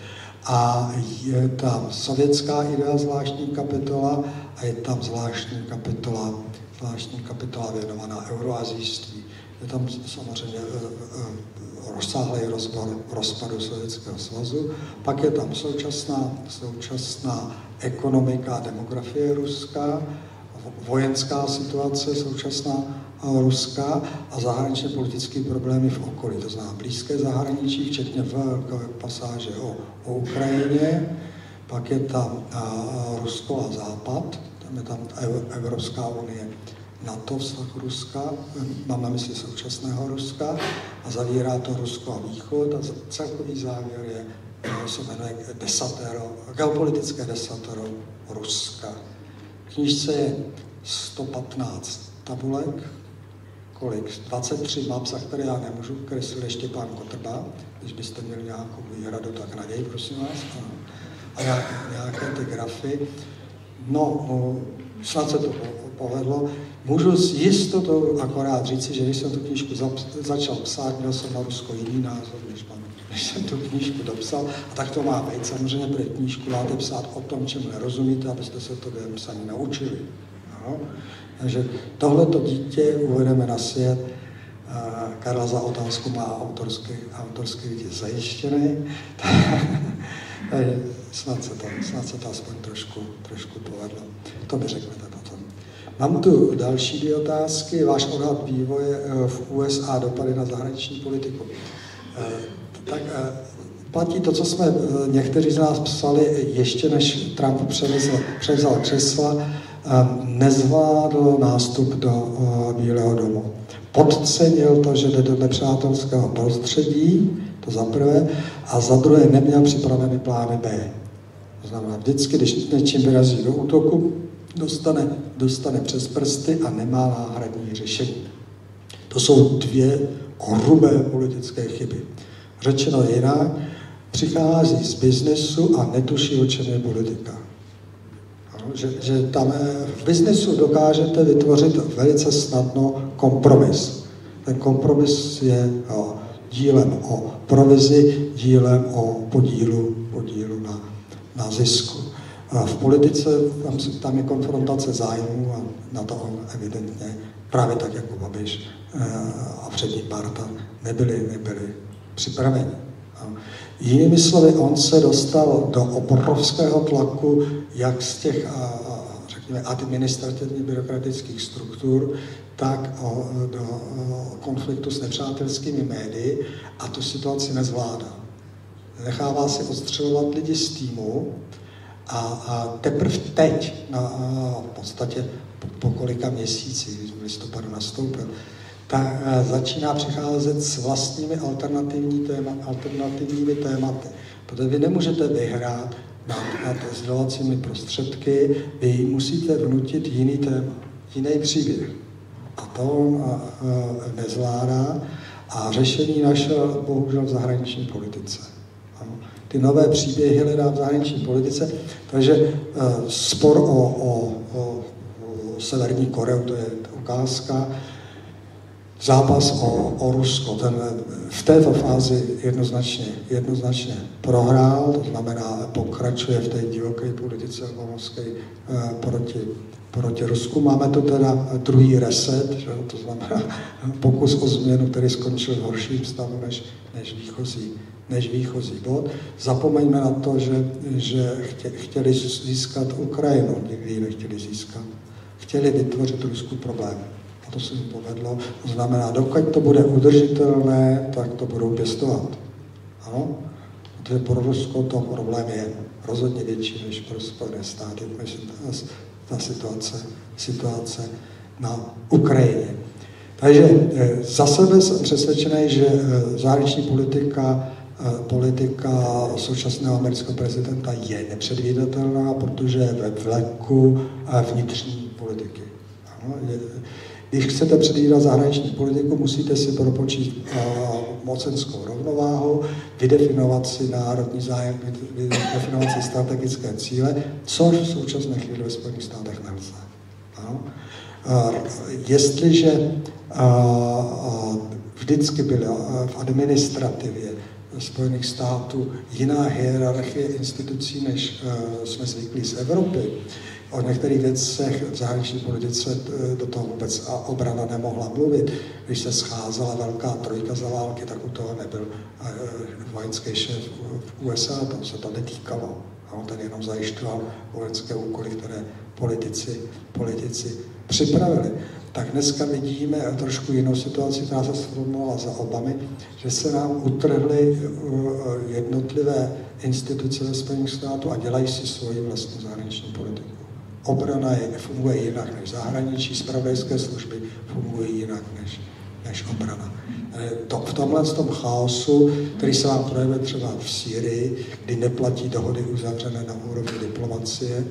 A je tam sovětská idea zvláštní kapitola a je tam zvláštní kapitola, zvláštní kapitola věnovaná euroazijství. Je tam samozřejmě rozsáhlý rozbor rozpadu Sovětského svazu, pak je tam současná, současná ekonomika a demografie ruská, vojenská situace současná Ruska a zahraničně politické problémy v okolí, to znamená blízké zahraničí, včetně velké pasáže o, o Ukrajině, pak je tam a, Rusko a Západ, tam je tam Evropská unie, NATO, vztah Ruska, mám na mysli současného Ruska, a zavírá to Rusko a Východ a celkový závěr je, se jmenuje desatero, geopolitické desatero Ruska. V knížce je sto patnáct tabulek, kolik? dvacet tři map, za které já nemůžu, kreslil Štěpán Kotrba, když byste měli nějakou výhradu, tak naději, prosím vás. A nějaké, nějaké ty grafy. No, no, snad se to povedlo. Můžu s jistotou akorát říci, že když jsem tu knížku začal psát, měl jsem na Rusko jiný názor, než, mám, než jsem tu knížku dopsal. A tak to má být. Samozřejmě pro knížku máte psát o tom, čemu nerozumíte, abyste se to během psaní naučili. No. Takže tohleto dítě uvedeme na svět. Karla za otázku má autorský, autorský vítěz zajištěný. Takže snad se to, snad se to aspoň trošku, trošku povedlo. To mi řeknete potom. Mám tu další dvě otázky. Váš odhad vývoje v U S A, dopady na zahraniční politiku. Tak platí to, co jsme někteří z nás psali, ještě než Trump převzal, převzal křesla, nezvládl nástup do Bílého domu. Podcenil to, že jde do nepřátelského prostředí, to za prvé, a za druhé neměl připraveny plány B. To znamená, vždycky, když něčím vyrazí do útoku, dostane, dostane přes prsty a nemá náhradní řešení. To jsou dvě hrubé politické chyby. Řečeno jinak, přichází z biznesu a netuší, o čem je politika. Že, že tam v biznesu dokážete vytvořit velice snadno kompromis. Ten kompromis je jo, dílem o provizi, dílem o podílu, podílu na, na zisku. A v politice tam, tam je konfrontace zájmů a na to on evidentně, právě tak jako Babiš a přední parta, nebyli, nebyli připraveni. Jinými slovy, on se dostal do obrovského tlaku, jak z těch, řekněme, administrativně byrokratických struktur, tak o, do o konfliktu s nepřátelskými médii a tu situaci nezvládá. Nechává si odstřelovat lidi z týmu a, a teprve teď, na, a v podstatě po, po kolika měsících, když v listopadu nastoupil, tak začíná přicházet s vlastními alternativní téma, alternativními tématy. Protože vy nemůžete vyhrát nad, nad sdělovacími prostředky, vy musíte vnutit jiný téma, jiný příběh. A to on a, a, nezvládá a řešení našel bohužel v zahraniční politice. Ano. Ty nové příběhy hledá v zahraniční politice, takže a, spor o, o, o, o Severní Koreu, to je ukázka, zápas o, o Rusko, ten v této fázi jednoznačně, jednoznačně prohrál, to znamená pokračuje v té divoké politice obamovské eh, proti, proti Rusku. Máme tu teda druhý reset, že? To znamená pokus o změnu, který skončil v horším stavu než, než, výchozí, než výchozí bod. Zapomeňme na to, že, že chtě, chtěli získat Ukrajinu, nikdy ji nechtěli získat. Chtěli vytvořit Rusku problém. A to se jim povedlo. To znamená, dokud to bude udržitelné, tak to budou pěstovat. Ano? Protože pro Rusko to problém je rozhodně větší než pro Spojené státy, než ta situace, situace na Ukrajině. Takže za sebe jsem přesvědčený, že zahraniční politika, politika současného amerického prezidenta je nepředvídatelná, protože je ve vleku vnitřní politiky. Ano? Je, Když chcete předvídat zahraniční politiku, musíte si propočít uh, mocenskou rovnováhu, vydefinovat si národní zájem, vydefinovat si strategické cíle, což v současné chvíli ve Spojených státech nelze. No? Uh, jestliže uh, uh, vždycky byly uh, v administrativě Spojených států jiná hierarchie institucí, než jsme zvyklí z Evropy. O některých věcech v zahraniční politice do toho vůbec obrana nemohla mluvit. Když se scházela velká trojka za války, tak u toho nebyl vojenský šéf v U S A, tam se to netýkalo. A on ten jenom zajišťoval vojenské úkoly, které politici, politici připravili. Tak dneska vidíme trošku jinou situaci, která se sformovala za Obamy, že se nám utrhly jednotlivé instituce ve Spojených států a dělají si svoji vlastní zahraniční politiku. Obrana je, funguje jinak než zahraničí, zpravodajské služby fungují jinak než, než obrana. To, v tomhle tom chaosu, který se vám projevuje třeba v Sýrii, kdy neplatí dohody uzavřené na úrovni diplomacie,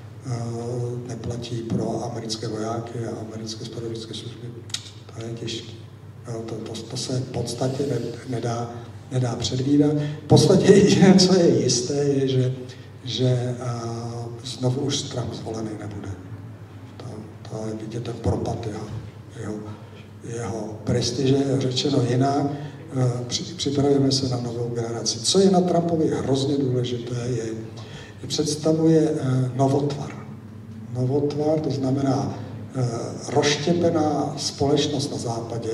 neplatí pro americké vojáky a americké zpravodajské služby, to je těžké. To, to, to se v podstatě nedá, nedá předvídat. V podstatě jediné, co je jisté, je, že, že znovu už Trump zvolený nebude. To, to je vidět ten propad jeho, jeho, jeho prestiže, řečeno jinak. Připravujeme se na novou generaci. Co je na Trumpovi hrozně důležité, je, že představuje novotvar. Novotvar, to znamená rozštěpená společnost na západě,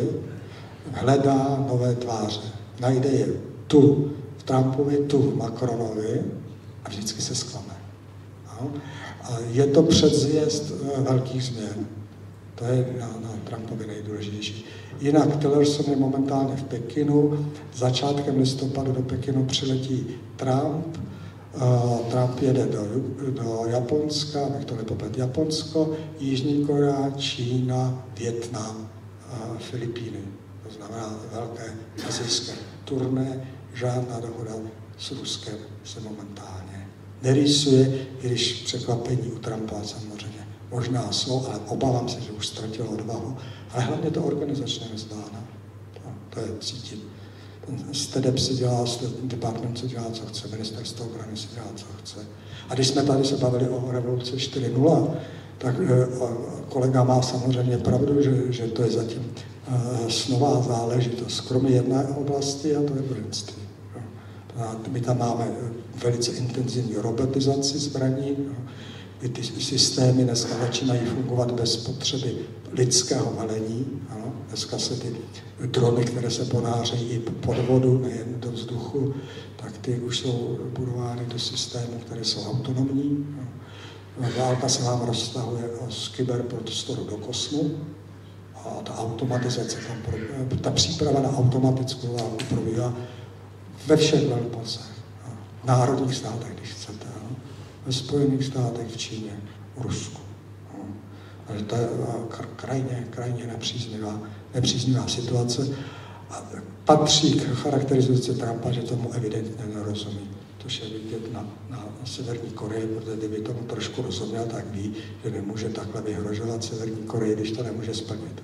hledá nové tváře. Najde je tu v Trumpovi, tu v Macronovi a vždycky se zklame. No? A je to předzvěst velkých změn. To je na, na Trumpovi nejdůležitější. Jinak Tillerson je momentálně v Pekinu. Začátkem listopadu do Pekinu přiletí Trump. Uh, Trump jede do, do Japonska, abych to nepoplet, Japonsko, Jižní Korea, Čína, Vietnam, uh, Filipíny. To znamená velké asijské turné, žádná dohoda s Ruskem se momentálně nerýsuje, i když překvapení u Trumpa samozřejmě možná jsou, ale obávám se, že už ztratil odvahu. Ale hlavně to organizačně nezdáno. To, to je cítit. Stedep si dělá, department si dělá, co chce, ministerstvo obrany si dělá, co chce. A když jsme tady se bavili o revoluci čtyři nula, tak kolega má samozřejmě pravdu, že, že to je zatím snová záležitost, kromě jedné oblasti, a to je vojenství. My tam máme velice intenzivní robotizaci zbraní, kdy ty systémy dneska začínají fungovat bez potřeby lidského velení. Ano. Dneska se ty drony, které se ponářejí i pod vodu, nejen do vzduchu, tak ty už jsou budovány do systémů, které jsou autonomní. Válka se vám roztahuje z kyberprostoru do kosmu a ta automatizace, tam, ta příprava na automatickou válku probíhá ve všech velmocech, v národních státech, když chcete, no? Ve Spojených státech, v Číně, v Rusku. No? Takže to je krajně, krajně nepříznivá, nepříznivá situace. A patří k charakterizaci Trumpa, že tomu evidentně nerozumí. Tož je vidět na, na Severní Koreji, protože kdyby tomu trošku rozuměl, tak ví, že nemůže takhle vyhrožovat Severní Koreji, když to nemůže splnit.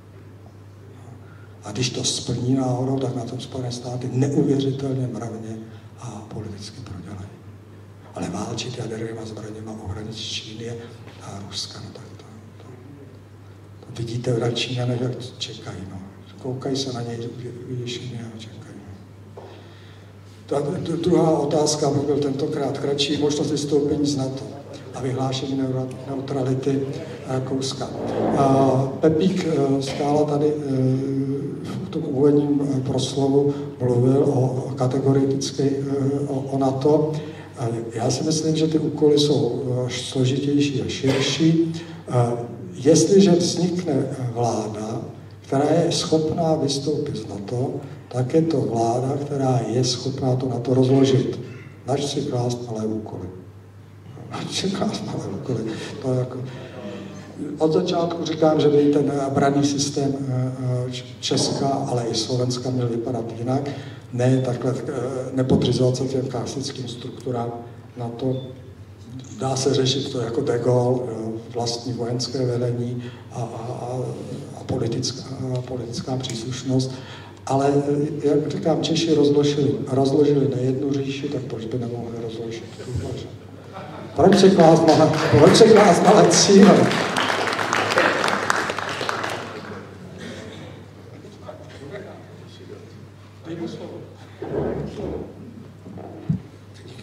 A když to splní náhodou, tak na tom Spojené státy neuvěřitelně mravně a politicky prodělají. Ale válčit jadernýma zbraněma o hranici Číny a Ruska, no tak to, to, to vidíte v Číňanech, jak čekají, no. Koukají se na něj vyděšeně a čekají. No. Ta, ta druhá otázka, aby byl tentokrát kratší, možnost vystoupení z NATO a vyhlášení neutrality Rakouska. Pepík Skála tady v tom úvodním proslovu mluvil o kategoricky o, o NATO. Já si myslím, že ty úkoly jsou složitější a širší. Jestliže vznikne vláda, která je schopná vystoupit z NATO, tak je to vláda, která je schopná to NATO rozložit. Nač si klást malé úkoly. Nač si klást malé úkoly. To je jako... Od začátku říkám, že by ten branný systém Česka, ale i Slovenska měl vypadat jinak. Ne takhle nepodřizovat se těm klasickým strukturám na to. Dá se řešit to jako de Gaulle, vlastní vojenské vedení a, a, a politická, politická příslušnost. Ale, jak říkám, Češi rozložili, rozložili na jednu říši, tak proč by nemohli rozložit tu? Proč se klást malé, proč se klást malé cíle?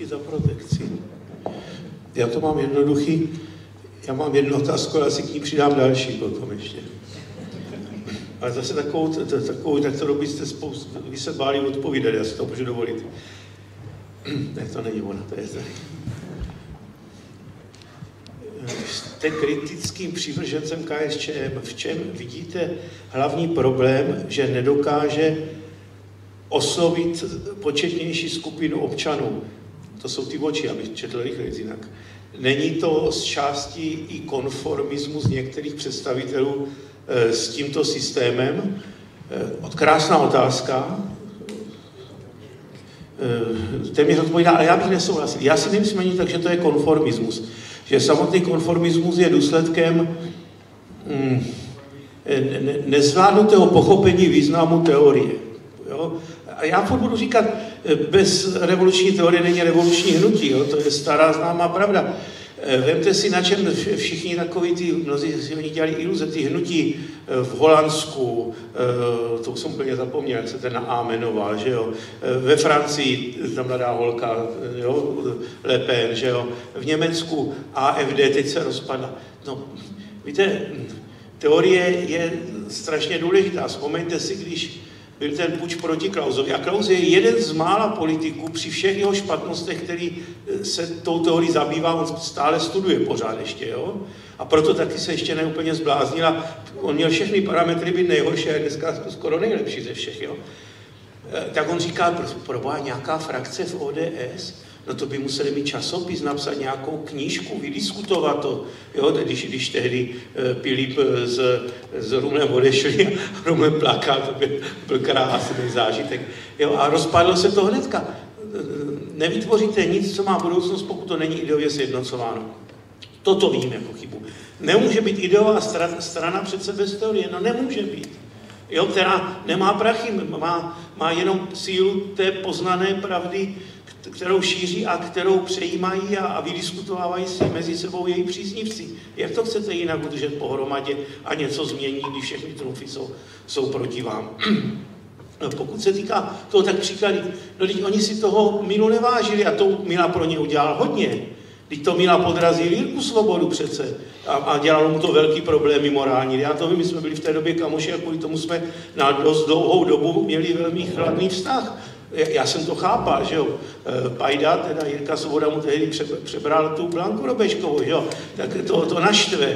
díky za protekci. Já to mám jednoduchý, já mám jednu otázku, ale asi k ní přidám další potom ještě. Ale zase takovou, takovou tak to byste spoustu, vy se báli odpovídat, já si to můžu dovolit. Ne, to není ona, to je tady. Jste kritickým přívržencem K S Č M. V čem vidíte hlavní problém, že nedokáže oslovit početnější skupinu občanů? To jsou ty oči, abych četl rychle jinak. Není to z části i konformismus některých představitelů e, s tímto systémem? E, krásná otázka. E, téměř odpovídá, ale já bych nesouhlasil. Já si nemyslím ani tak, že to je konformismus. Že samotný konformismus je důsledkem mm, ne, nezvládnutého pochopení významu teorie. Jo? A já furt budu říkat, bez revoluční teorie není revoluční hnutí, jo? To je stará známá pravda. Vemte si, na čem všichni takový ty, mnozí si oni dělali iluze, ty hnutí v Holandsku, to jsem úplně zapomněl, jak se ten A jmenoval, že jo, ve Francii, tam mladá holka, jo, Le Pen, že jo, v Německu A F D, teď se rozpadla. No, víte, teorie je strašně důležitá. Vzpomeňte si, když byl ten puč proti Klausovi. A Klaus je jeden z mála politiků při všech jeho špatnostech, který se tou teorií zabývá, on stále studuje pořád ještě, jo? A proto taky se ještě neúplně zbláznil a on měl všechny parametry být nejhorší a dneska skoro nejlepší ze všech, jo? Tak on říká, proboha, nějaká frakce v O D S, no to by museli mít časopis, napsat nějakou knížku, vydiskutovat to, jo, když, když tehdy Pilip s, s Rumlem odešli a Rumlem plakal, to byl, byl krásný zážitek, jo, a rozpadlo se to hnedka. Nevytvoříte nic, co má budoucnost, pokud to není ideově sjednocováno. Toto vím jako chybu. Nemůže být ideová strana, strana přece bez teorie, no nemůže být. Jo, která nemá prachy, má, má jenom sílu té poznané pravdy, kterou šíří a kterou přejímají a, a vydiskutovávají si mezi sebou její příznivci. Jak to chcete jinak udržet pohromadě a něco změnit, když všechny trumfy jsou, jsou proti vám? No, pokud se týká toho, tak příklady, no teď oni si toho Milu nevážili a to Mila pro ně udělal hodně. Teď to Mila podrazil Jirku Svobodu přece a, a dělalo mu to velký problémy morální. Já to vím, my jsme byli v té době kamoši a kvůli tomu jsme na dost dlouhou dobu měli velmi chladný vztah. Já jsem to chápal, že jo, Pajda, teda Jirka Svoboda mu tehdy přebral tu Blanku Robeškovou, že jo, tak to, to naštve.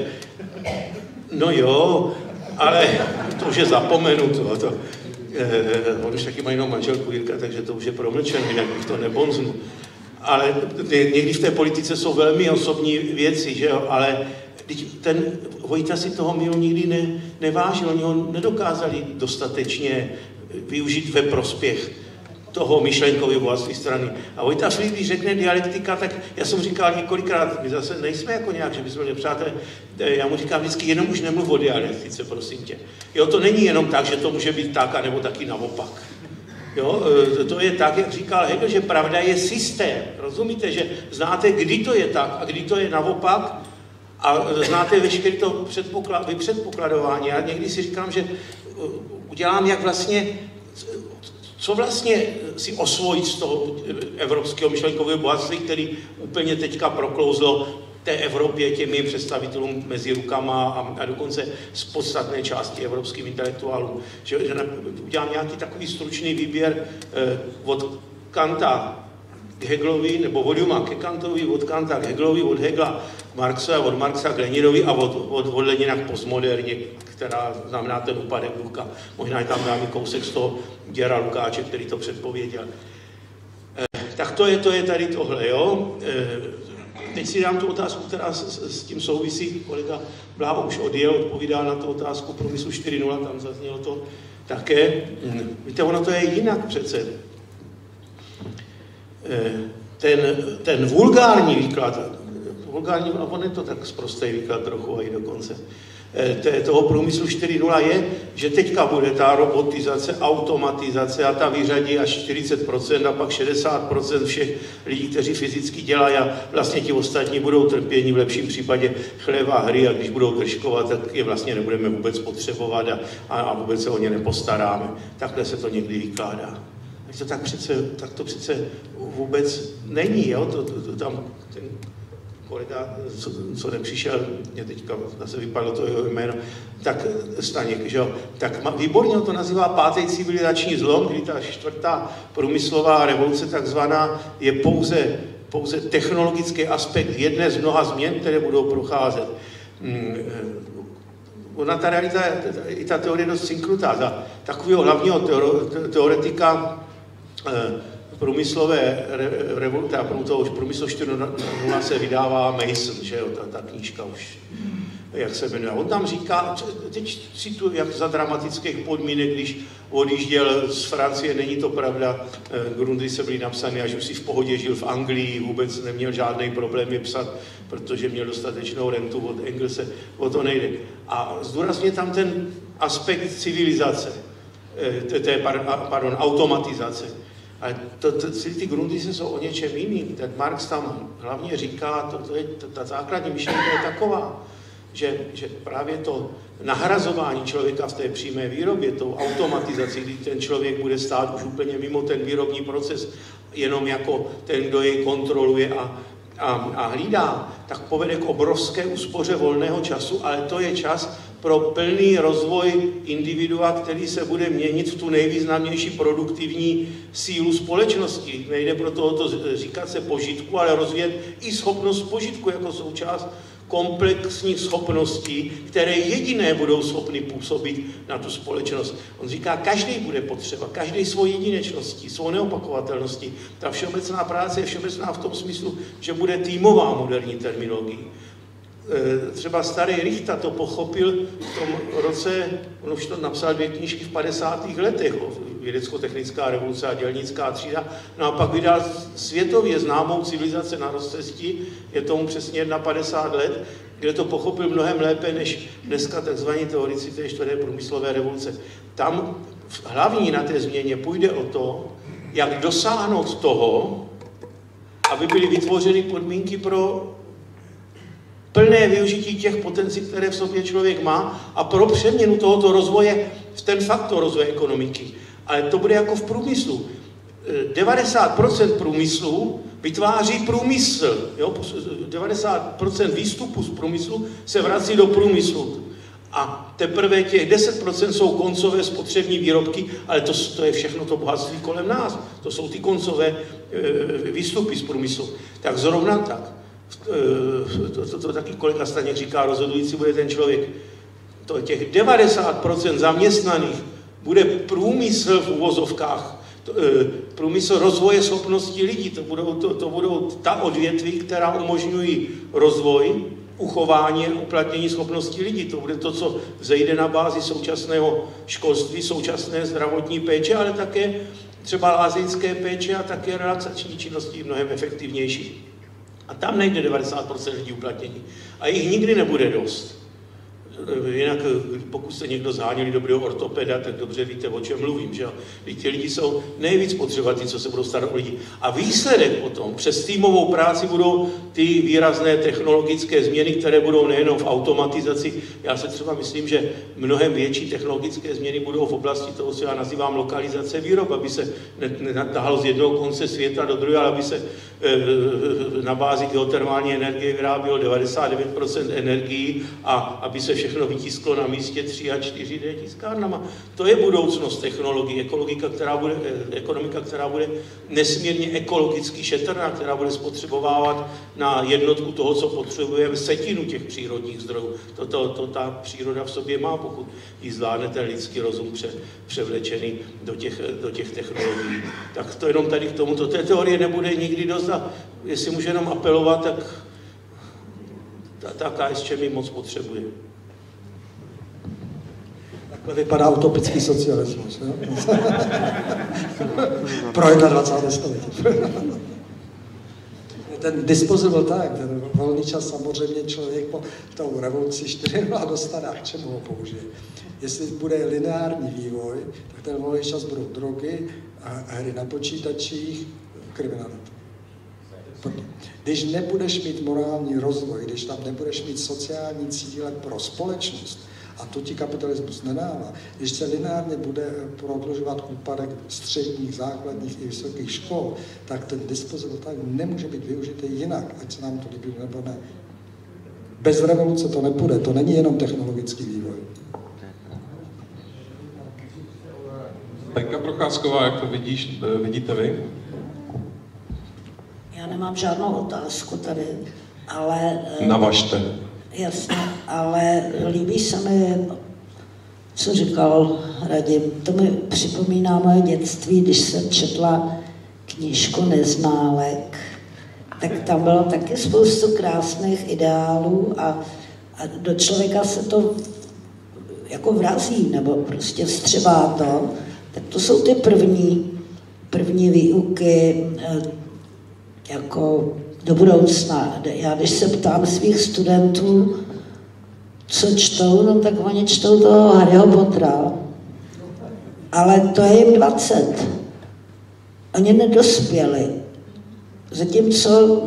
No jo, ale to už je zapomenuto, to, eh, on už taky má jinou manželku Jirka, takže to už je promlčené, jinak bych to nebonznul. Ale někdy v té politice jsou velmi osobní věci, že jo, ale ten Vojta si toho Milu nikdy ne, nevážil, oni ho nedokázali dostatečně využít ve prospěch toho myšlenkového bohatství strany. A Vojta Filip, když řekne dialektika, tak já jsem říkal několikrát, my zase nejsme jako nějak, že bychom nepřátelé, já mu říkám vždycky, jenom už nemluv o dialektice, prosím tě. Jo, to není jenom tak, že to může být tak, anebo taky naopak. Jo, to je tak, jak říkal Hegel, že pravda je systém. Rozumíte, že znáte, kdy to je tak a kdy to je naopak a znáte veškeré to předpokladování. Já někdy si říkám, že udělám jak vlastně co vlastně si osvojit z toho evropského myšlenkového bohatství, který úplně teďka proklouzlo té Evropě těmi představitelům mezi rukama a, a dokonce z podstatné části evropským intelektuálům. Že, že udělám nějaký takový stručný výběr eh, od Kanta k Hegelovi, nebo od Huma ke Kantovi, od Kanta k Hegelovi, od Hegela k Marxovi, od Marxa k Leninovi a od, od, od Lenina k postmoderně, která znamená ten úpadek ducha. Možná je tam dáme kousek z toho Děra Lukáče, který to předpověděl. Eh, tak to je, to je tady tohle, jo. Eh, Teď si dám tu otázku, která s, s tím souvisí. Kolega Bláho už odjel, odpovídal na tu otázku Průmyslu čtyři nula, tam zaznělo to také. Víte, ono to je jinak přece. Ten, ten vulgární výklad, vulgární, a on je to tak sprostý výklad trochu a i dokonce, toho Průmyslu čtyři nula je, že teďka bude ta robotizace, automatizace a ta vyřadí až čtyřicet procent a pak šedesát procent všech lidí, kteří fyzicky dělají a vlastně ti ostatní budou trpění, v lepším případě chleva hry a když budou držkovat, tak je vlastně nebudeme vůbec potřebovat a, a vůbec se o ně nepostaráme. Takhle se to někdy vykládá. to tak přece, tak to přece vůbec není, jo? To, to, to tam ten kolega, co, co nepřišel, mě teďka zase vypadlo to jeho jméno, tak Staněk, že jo? Tak výborně to nazývá pátý civilizační zlom, kdy ta čtvrtá průmyslová revoluce takzvaná je pouze, pouze technologický aspekt jedné z mnoha změn, které budou procházet. Hmm. Ona ta realita, i ta teorie je dost synkrutá. Za takového hlavního teoretika eh, průmyslové revoluce, průmysl čtyři nula se vydává Mason, že jo, ta, ta knížka už, jak se jmenuje. On tam říká, teď cituji, jak za dramatických podmínek, když odjížděl z Francie, není to pravda, Grundy se byly napsané, až už si v pohodě žil v Anglii, vůbec neměl žádný problém je psat, protože měl dostatečnou rentu od Engelse, o to nejde. A zdůrazně tam ten aspekt civilizace, té, pardon, automatizace. Ale to, to, ty Grundy se jsou o něčem jiným. Ten Marx tam hlavně říká, to, to je, ta základní myšlenka je taková, že, že právě to nahrazování člověka v té přímé výrobě, tou automatizací, kdy ten člověk bude stát už úplně mimo ten výrobní proces, jenom jako ten, kdo jej kontroluje a, a, a hlídá, tak povede k obrovské úspoře volného času, ale to je čas pro plný rozvoj individua, který se bude měnit v tu nejvýznamnější produktivní sílu společnosti. Nejde pro tohoto říkat se požitku, ale rozvíjet i schopnost požitku jako součást komplexních schopností, které jediné budou schopny působit na tu společnost. On říká, každý bude potřeba, každý svou jedinečností, svou neopakovatelností. Ta všeobecná práce je všeobecná v tom smyslu, že bude týmová moderní terminologie. Třeba starý Richta to pochopil v tom roce, on už to napsal dvě knížky v padesátých letech, vědecko-technická revoluce a dělnická třída, no a pak vydal světově známou Civilizace na rozcestí, je tomu přesně padesát let, kde to pochopil mnohem lépe než dneska takzvaní teorici té čtvrté průmyslové revoluce. Tam hlavní na té změně půjde o to, jak dosáhnout toho, aby byly vytvořeny podmínky pro plné využití těch potencí, které v sobě člověk má a pro přeměnu tohoto rozvoje v ten faktor rozvoje ekonomiky. Ale to bude jako v průmyslu. devadesát procent průmyslu vytváří průmysl. Jo? devadesát procent výstupu z průmyslu se vrací do průmyslu. A teprve těch deset procent jsou koncové spotřební výrobky, ale to, to je všechno to bohatství kolem nás. To jsou ty koncové e, výstupy z průmyslu. Tak zrovna tak. To, to, to taky kolega Staněk říká, rozhodující bude ten člověk. To těch devadesát procent zaměstnaných bude průmysl v uvozovkách, to, průmysl rozvoje schopností lidí. To budou, to, to budou ta odvětví, která umožňují rozvoj, uchování a uplatnění schopností lidí. To bude to, co vzejde na bázi současného školství, současné zdravotní péče, ale také třeba lázeňské péče a také relaxační činnosti mnohem efektivnější. A tam nejde devadesát procent lidí uplatnění. A jich nikdy nebude dost. Jinak, pokud se někdo zháněli dobrého ortopeda, tak dobře víte, o čem mluvím, že jo? Ti lidi jsou nejvíc potřebovat, co se budou starat o lidi. A výsledek potom, přes týmovou práci budou ty výrazné technologické změny, které budou nejenom v automatizaci. Já se třeba myslím, že mnohem větší technologické změny budou v oblasti toho, co já nazývám lokalizace výrob, aby se nenatáhlo z jednoho konce světa do druhého, ale aby se na bázi geotermální energie vyrábělo devadesát devět procent energií a aby se všechno vytisklo na místě tři a čtyři dé tiskárnama. To je budoucnost technologie, ekologika, která bude, ekonomika, která bude nesmírně ekologicky šetrná, která bude spotřebovávat na jednotku toho, co potřebujeme, setinu těch přírodních zdrojů. To, to, to ta příroda v sobě má, pokud ji zvládne ten lidský rozum pře, převlečený do těch, do těch technologií. Tak to jenom tady k tomuto. Té teorie nebude nikdy dost a jestli můžu jenom apelovat, tak ta, ta K S Č mi moc potřebuje. Takhle vypadá utopický socialismus. Pro jednadvacáté století. Ten disposable time, ten volný čas samozřejmě člověk po tou revoluci čtyři nula dostane, k čemu ho použije. Jestli bude lineární vývoj, tak ten volný čas budou drogy, hry na počítačích, kriminalita. Když nebudeš mít morální rozvoj, když tam nebudeš mít sociální cíle pro společnost A to ti kapitalismus nedává. Když se lineárně bude prodlužovat úpadek středních, základních i vysokých škol, tak ten dispozitiv nemůže být využitý jinak, ať se nám to líbí nebo ne. Bez revoluce to nepůjde, to není jenom technologický vývoj. Lenka Procházková, jak to vidíš, vidíte vy? Já nemám žádnou otázku tady, ale... Navažte. Jasně, ale líbí se mi, co říkal Radim. To mi připomíná moje dětství, když jsem četla knížku Neználek, tak tam bylo taky spoustu krásných ideálů a, a do člověka se to jako vrazí, nebo prostě vstřebá to. Tak to jsou ty první, první výuky jako do budoucna. Já když se ptám svých studentů, co čtou, no tak oni čtou toho Harryho Pottera, ale to je jim dvacet. Oni nedospěli. Zatímco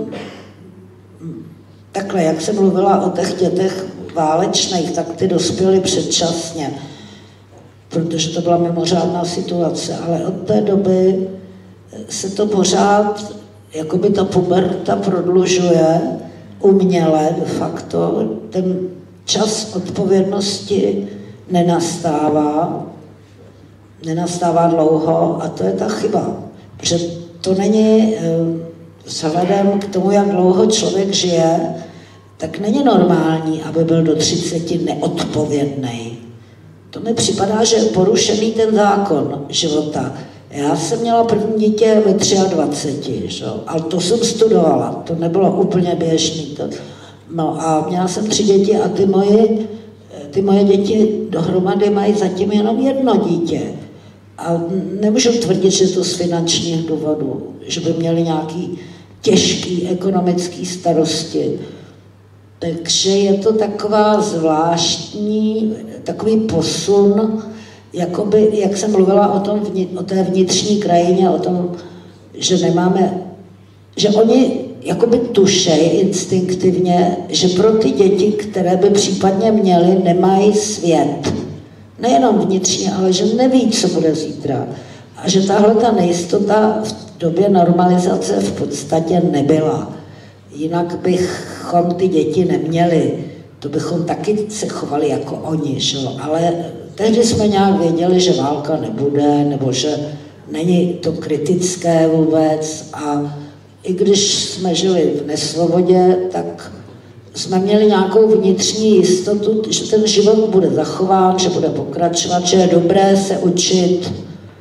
takhle, jak jsem mluvila o těch dětech válečných, tak ty dospěli předčasně, protože to byla mimořádná situace, ale od té doby se to pořád, jakoby ta puberta prodlužuje uměle de facto, ten čas odpovědnosti nenastává, nenastává dlouho a to je ta chyba, protože to není vzhledem k tomu, jak dlouho člověk žije, tak není normální, aby byl do třiceti neodpovědný. To mi připadá, že je porušený ten zákon života. Já jsem měla první dítě ve dvaceti třech, ale to jsem studovala, to nebylo úplně běžný. To. No a měla jsem tři děti a ty moje, ty moje děti dohromady mají zatím jenom jedno dítě. A nemůžu tvrdit, že to z finančních důvodů, že by měli nějaký těžký ekonomický starosti. Takže je to taková zvláštní, takový posun, jakoby, jak jsem mluvila o, tom, o té vnitřní krajině, o tom, že nemáme, že oni jakoby tušejí instinktivně, že pro ty děti, které by případně měly, nemají svět. Nejenom vnitřně, ale že neví, co bude zítra. A že tahle ta nejistota v době normalizace v podstatě nebyla. Jinak bychom ty děti neměli. To bychom taky se chovali jako oni, že? Ale tehdy jsme nějak věděli, že válka nebude, nebo že není to kritické vůbec. A i když jsme žili v nesvobodě, tak jsme měli nějakou vnitřní jistotu, že ten život bude zachován, že bude pokračovat, že je dobré se učit.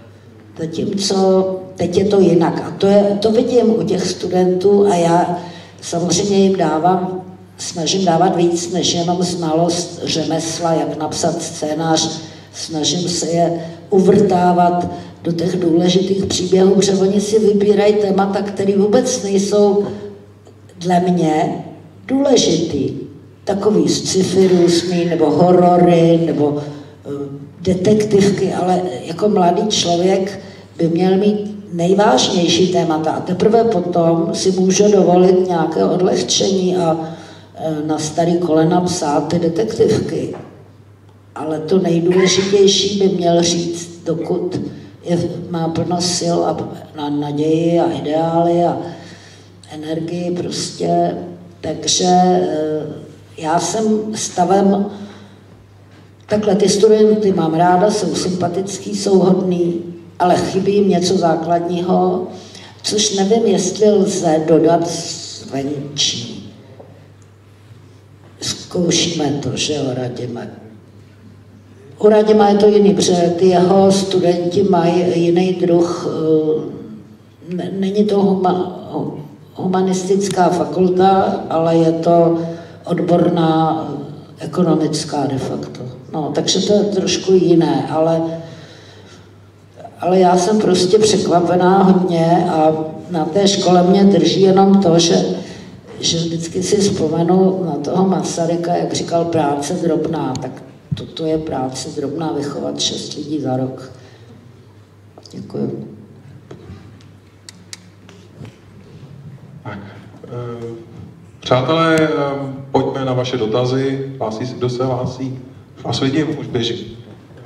Zatímco teď je to jinak. A to, je, to vidím u těch studentů a já samozřejmě jim dávám, snažím dávat víc než jenom znalost řemesla, jak napsat scénář. Snažím se je uvrtávat do těch důležitých příběhů, protože oni si vybírají témata, které vůbec nejsou dle mě důležitý. Takový sci-fi různý, nebo horory, nebo uh, detektivky, ale jako mladý člověk by měl mít nejvážnější témata a teprve potom si může dovolit nějaké odlehčení a uh, na starý kolena psát ty detektivky. Ale to nejdůležitější by měl říct, dokud je, má plno sil a na naději a ideály a energii prostě. Takže já jsem stavem, takhle ty studenty mám ráda, jsou sympatický, jsou hodný, ale chybí jim něco základního, což nevím, jestli lze dodat zvenčí. Zkoušíme to, že jo, Radime. U Radima je to jiný, protože ty jeho studenti mají jiný druh, není to huma, humanistická fakulta, ale je to odborná ekonomická de facto. No, takže to je trošku jiné, ale, ale já jsem prostě překvapená hodně a na té škole mě drží jenom to, že, že vždycky si vzpomenu na toho Masaryka, jak říkal, práce drobná, tak toto je práce drobná, vychovat šest lidí za rok. Děkuji. Tak, přátelé, pojďme na vaše dotazy. Hlásí se, kdo se hlásí? Vás vidím, už běží.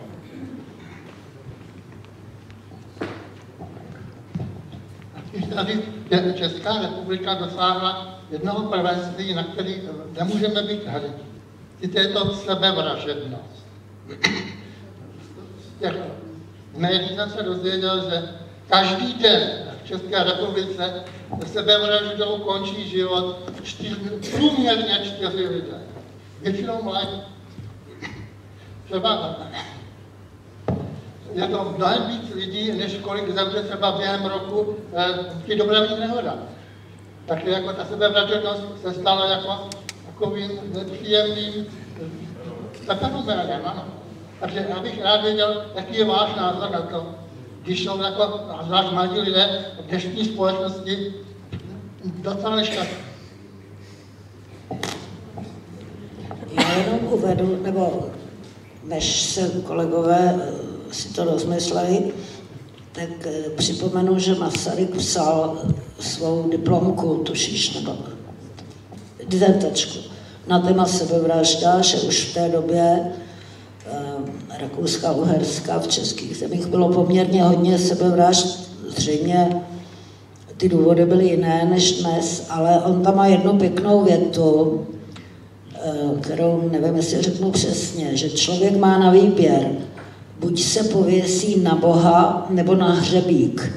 Když tady Česká republika dosáhla jednoho prvenství, na který nemůžeme být hrdí. To je to sebevražednost. Z těch médií jsem se dozvěděl, že každý den v České republice sebevraždou končí život čtyř, průměrně čtyři lidé. Většinou mladí. Třeba je to mnohem víc lidí, než kolik zemře třeba během roku při dopravních nehodách. Takže jako ta sebevražednost se stala jako takovým nepříjemným fenoménem, ano. Takže já bych rád věděl, jaký je váš názor na to, když jsou jako, zvlášť mladí lidé v dnešní společnosti docela nešťastní. Já jenom uvedu, nebo než se kolegové si to rozmysleli, tak připomenu, že Masaryk psal svou diplomku, tušíš, nebo dizertačku na téma sebevražda, že už v té době eh, Rakouska, Uherska, v českých zemích bylo poměrně hodně sebevražd. Zřejmě ty důvody byly jiné než dnes, ale on tam má jednu pěknou větu, eh, kterou nevím, jestli řeknu přesně, že člověk má na výběr, buď se pověsí na Boha, nebo na hřebík.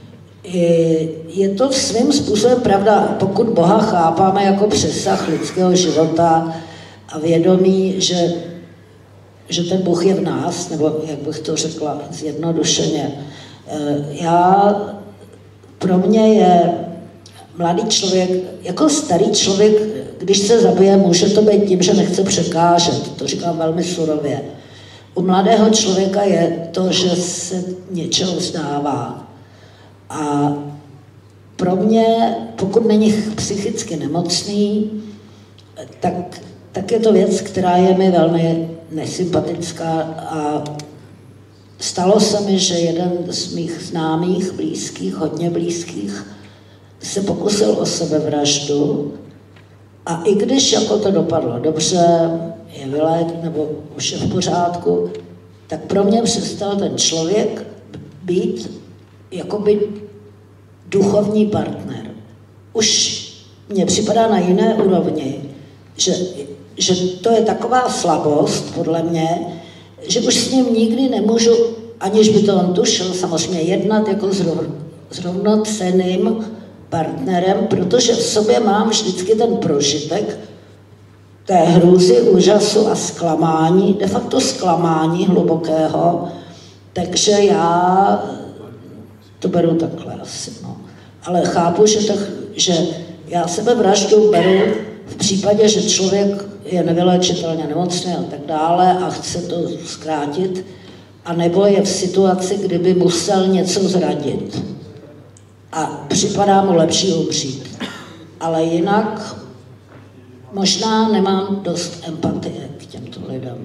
Je to svým způsobem pravda, pokud Boha chápáme jako přesah lidského života a vědomí, že, že ten Bůh je v nás, nebo jak bych to řekla zjednodušeně. Já, pro mě je mladý člověk, jako starý člověk, když se zabije, může to být tím, že nechce překážet, to říkám velmi surově. U mladého člověka je to, že se něčeho vzdává. A pro mě, pokud není psychicky nemocný, tak, tak je to věc, která je mi velmi nesympatická. A stalo se mi, že jeden z mých známých, blízkých, hodně blízkých, se pokusil o sebevraždu. A i když jako to dopadlo dobře, je vylék, nebo už je v pořádku, tak pro mě přestal ten člověk být jakoby duchovní partner. Už mně připadá na jiné úrovni, že, že to je taková slabost, podle mě, že už s ním nikdy nemůžu, aniž by to on tušil, samozřejmě jednat jako s rovnocenným partnerem, protože v sobě mám vždycky ten prožitek té hrůzy, úžasu a zklamání, de facto zklamání hlubokého, takže já to beru takhle asi, no. Ale chápu, že, tak, že já sebevraždu beru v případě, že člověk je nevyléčitelně nemocný a tak dále a chce to zkrátit, anebo je v situaci, kdyby musel něco zradit. A připadá mu lepší umřít. Ale jinak možná nemám dost empatie k těmto lidem.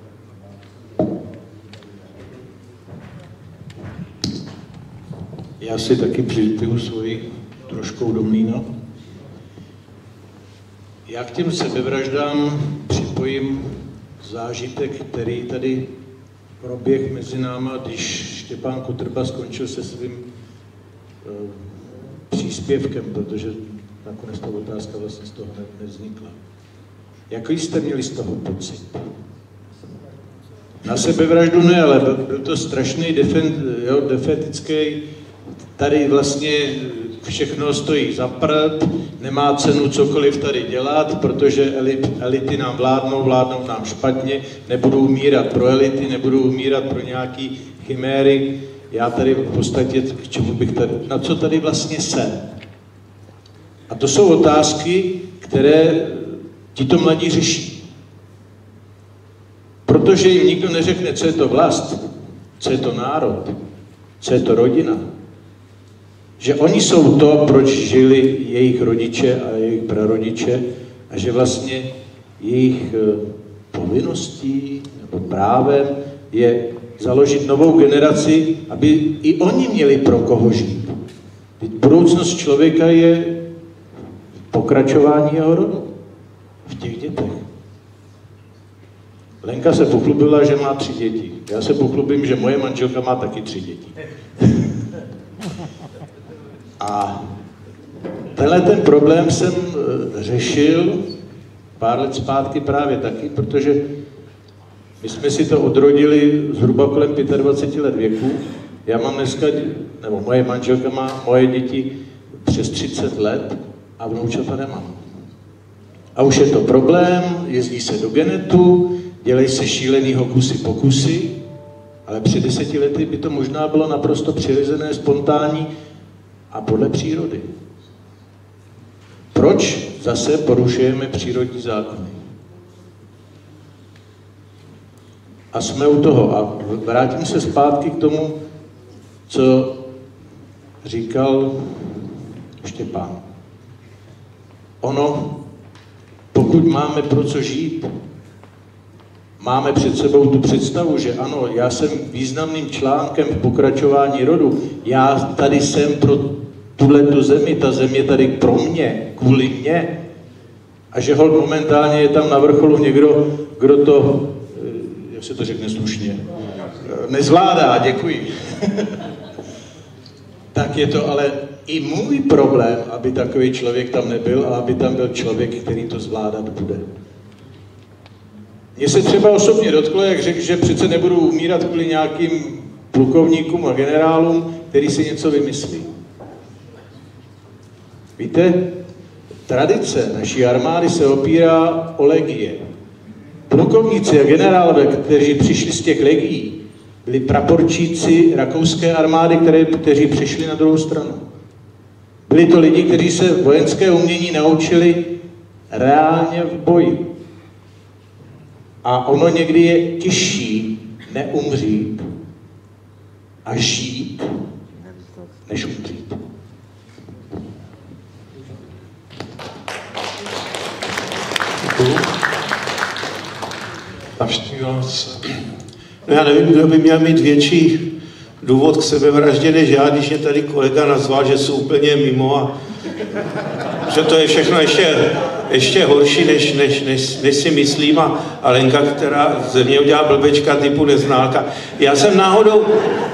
Já si taky připiju svoji troškou do mlýna. Já k těm sebevraždám připojím zážitek, který tady proběh mezi náma, když Štěpán Kotrba skončil se svým uh, příspěvkem, protože nakonec ta otázka vlastně z toho ne, nevznikla. Jaký jste měli z toho pocit? Na sebevraždu ne, ale byl, byl to strašný defend, jo, defetický. Tady vlastně všechno stojí za prd, nemá cenu cokoliv tady dělat, protože elit, elity nám vládnou, vládnou nám špatně, nebudou umírat pro elity, nebudou umírat pro nějaký chiméry. Já tady v podstatě, k čemu bych tady, na co tady vlastně jsem? A to jsou otázky, které tito mladí řeší. Protože jim nikdo neřekne, co je to vlast, co je to národ, co je to rodina. Že oni jsou to, proč žili jejich rodiče a jejich prarodiče a že vlastně jejich povinností nebo právem je založit novou generaci, aby i oni měli pro koho žít. Budoucnost člověka je pokračování jeho rodu v těch dětech. Lenka se pochlubila, že má tři děti. Já se pochlubím, že moje manželka má taky tři děti. A tenhle ten problém jsem řešil pár let zpátky právě taky, protože my jsme si to odrodili zhruba kolem dvacet pět let věku. Já mám dneska, nebo moje manželka má moje děti přes třicet let a vnoučata nemám. A už je to problém, jezdí se do Genetu, dělají se šílený hokusy pokusy, ale před deseti lety by to možná bylo naprosto přirozené, spontánní a podle přírody. Proč zase porušujeme přírodní zákony? A jsme u toho. A vrátím se zpátky k tomu, co říkal Štěpán. Ono, pokud máme pro co žít, máme před sebou tu představu, že ano, já jsem významným článkem v pokračování rodu, já tady jsem pro tuhletu zemi, ta země tady pro mě, kvůli mě, a že hol momentálně je tam na vrcholu někdo, kdo to, jak se to řekne slušně, nezvládá, děkuji. Tak je to ale i můj problém, aby takový člověk tam nebyl a aby tam byl člověk, který to zvládat bude. Mně se třeba osobně dotklo, jak řekl, že přece nebudu umírat kvůli nějakým plukovníkům a generálům, který si něco vymyslí. Víte, tradice naší armády se opírá o legie. Plukovníci a generálové, kteří přišli z těch legií, byli praporčíci rakouské armády, které, kteří přišli na druhou stranu. Byli to lidi, kteří se vojenské umění naučili reálně v boji. A ono někdy je těžší neumřít a žít, než umřít. Navštívil nás. No já nevím, kdo by měl mít větší důvod k sebevraždě než já, když je tady kolega nazval, že jsou úplně mimo a že to je všechno ještě, ještě horší, než, než, než, než si myslím. A, a Lenka, která ze mě udělá blbečka typu neználka. Já jsem náhodou,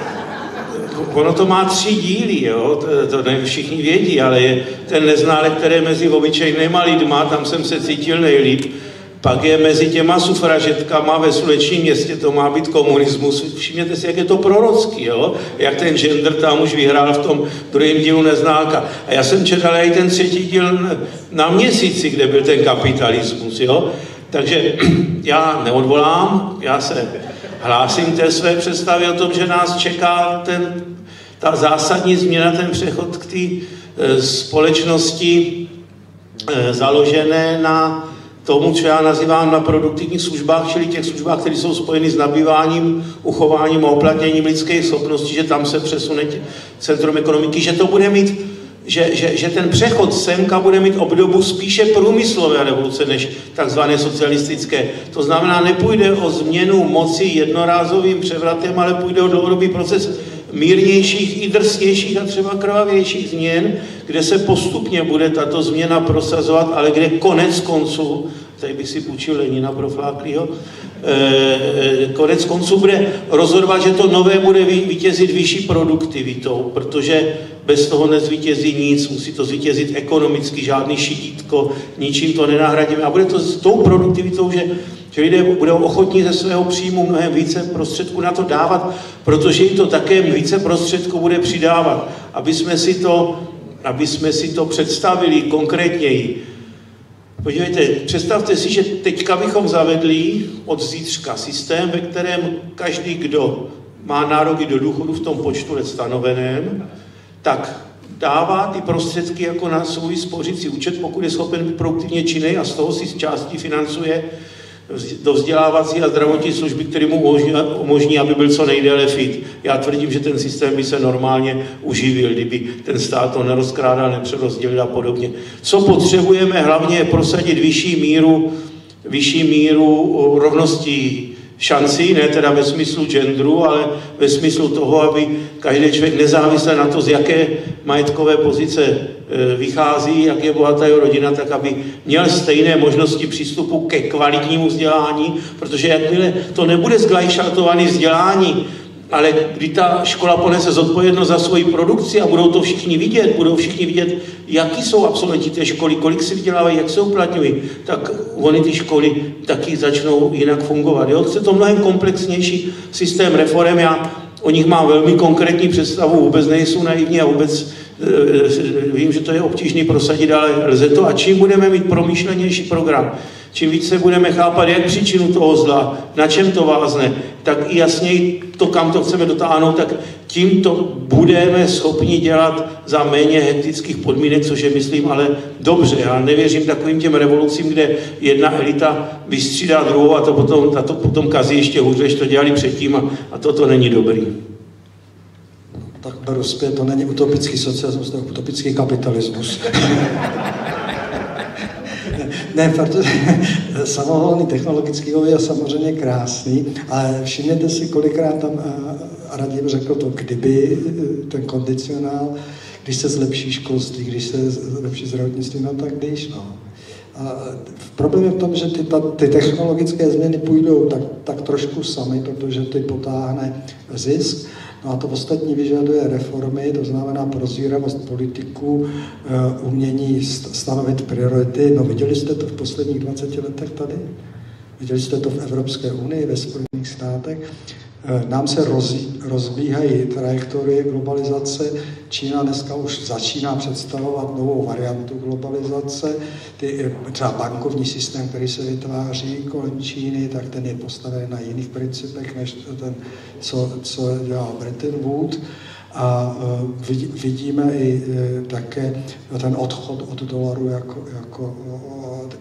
ono to má tři díly, jo? To, to ne všichni vědí, ale je ten neználek, který je mezi obyčejnýma lidma, tam jsem se cítil nejlíp. Pak je mezi těma sufražetkama ve Slunečním Městě, to má být komunismus. Všimněte si, jak je to prorocký, jo? Jak ten gender tam už vyhrál v tom druhém dílu Neználka. A já jsem četl i ten třetí díl na Měsíci, kde byl ten kapitalismus, jo? Takže já neodvolám, já se hlásím té své představy o tom, že nás čeká ten, ta zásadní změna, ten přechod k té e, společnosti e, založené na tomu, co já nazývám na produktivních službách, čili těch službách, které jsou spojeny s nabýváním, uchováním a uplatněním lidských schopností, že tam se přesune centrum ekonomiky, že to bude mít, že, že, že ten přechod semka bude mít obdobu spíše průmyslové revoluce, než takzvané socialistické. To znamená, nepůjde o změnu moci jednorázovým převratem, ale půjde o dlouhodobý proces mírnějších i drsnějších a třeba krvavějších změn, kde se postupně bude tato změna prosazovat, ale kde konec konců, tady bych si půjčil Lenina profláklýho, eh, konec konců bude rozhodovat, že to nové bude vítězit vyšší produktivitou, protože bez toho nezvítězí nic, musí to zvítězit ekonomicky, žádný šidítko, ničím to nenahradíme. A bude to s tou produktivitou, že že lidé budou ochotní ze svého příjmu mnohem více prostředků na to dávat, protože jim to také více prostředků bude přidávat. Aby jsme si to, aby jsme si to představili konkrétněji. Podívejte, představte si, že teďka bychom zavedli od zítřka systém, ve kterém každý, kdo má nároky do důchodu v tom počtu let stanoveném, tak dává ty prostředky jako na svůj spořící účet, pokud je schopen být produktivně činný a z toho si z části financuje do vzdělávací a zdravotní služby, které mu umožní, umožní, aby byl co nejdéle fit. Já tvrdím, že ten systém by se normálně uživil, kdyby ten stát to nerozkrádal, nepřerozdělil a podobně. Co potřebujeme hlavně je prosadit vyšší míru, vyšší míru rovnosti šanci, ne teda ve smyslu genderu, ale ve smyslu toho, aby každý člověk nezávisle na to, z jaké majetkové pozice vychází, jak je bohatá jeho rodina, tak aby měl stejné možnosti přístupu ke kvalitnímu vzdělání, protože jakmile to nebude zglajšaltované vzdělání, ale kdy ta škola ponese zodpovědnost za svoji produkci a budou to všichni vidět, budou všichni vidět, jaký jsou absolventi té školy, kolik si vydělávají, jak se uplatňují, tak oni ty školy taky začnou jinak fungovat. Jo? Chce to mnohem komplexnější systém reforem, já o nich mám velmi konkrétní představu, vůbec nejsou naivní a vůbec e, vím, že to je obtížný prosadit, ale lze to. A čím budeme mít promyšlenější program, čím více budeme chápat, jak příčinu toho zla, na čem to vázne, tak i jasněji to, kam to chceme dotáhnout, tak tím to budeme schopni dělat za méně hektických podmínek, což je, myslím, ale dobře. Já nevěřím takovým těm revolucím, kde jedna elita vystřídá druhou a to potom, a to potom kazí ještě hůř, než to dělali předtím a, a toto není dobrý. Tak beru zpět, to není utopický socialismus, to je utopický kapitalismus. Ne, protože samovolný technologický vývoj je samozřejmě krásný, ale všimněte si, kolikrát tam Radim řekl to, kdyby ten kondicionál, když se zlepší školství, když se zlepší zdravotnictví, no tak když, no. A problém je v tom, že ty, ta, ty technologické změny půjdou tak, tak trošku sami, protože ty potáhne zisk. No a to ostatní vyžaduje reformy, to znamená prozíravost politiků, umění stanovit priority. No viděli jste to v posledních dvaceti letech tady? Viděli jste to v Evropské unii, ve Spojených státech? Nám se roz, rozbíhají trajektorie globalizace. Čína dneska už začíná představovat novou variantu globalizace. Ty, třeba bankovní systém, který se vytváří kolem Číny, tak ten je postaven na jiných principech, než ten, co, co dělá Bretton Woods. A uh, vidíme i uh, také ten odchod od dolaru jako, jako uh,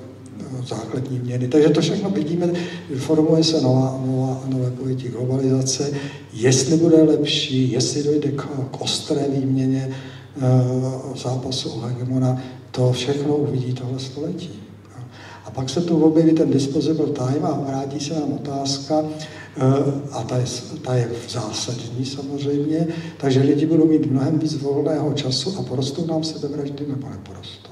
základní měny. Takže to všechno vidíme, formuje se nová, nová, nové pojetí globalizace. Jestli bude lepší, jestli dojde k, k ostré výměně uh, zápasu o hegemona, to všechno uvidí tohle století. A pak se tu objeví ten disposable time a vrátí se nám otázka, uh, a ta je, ta je zásadní samozřejmě, takže lidi budou mít mnohem víc volného času a porostou nám sebevraždy nebo neporostou.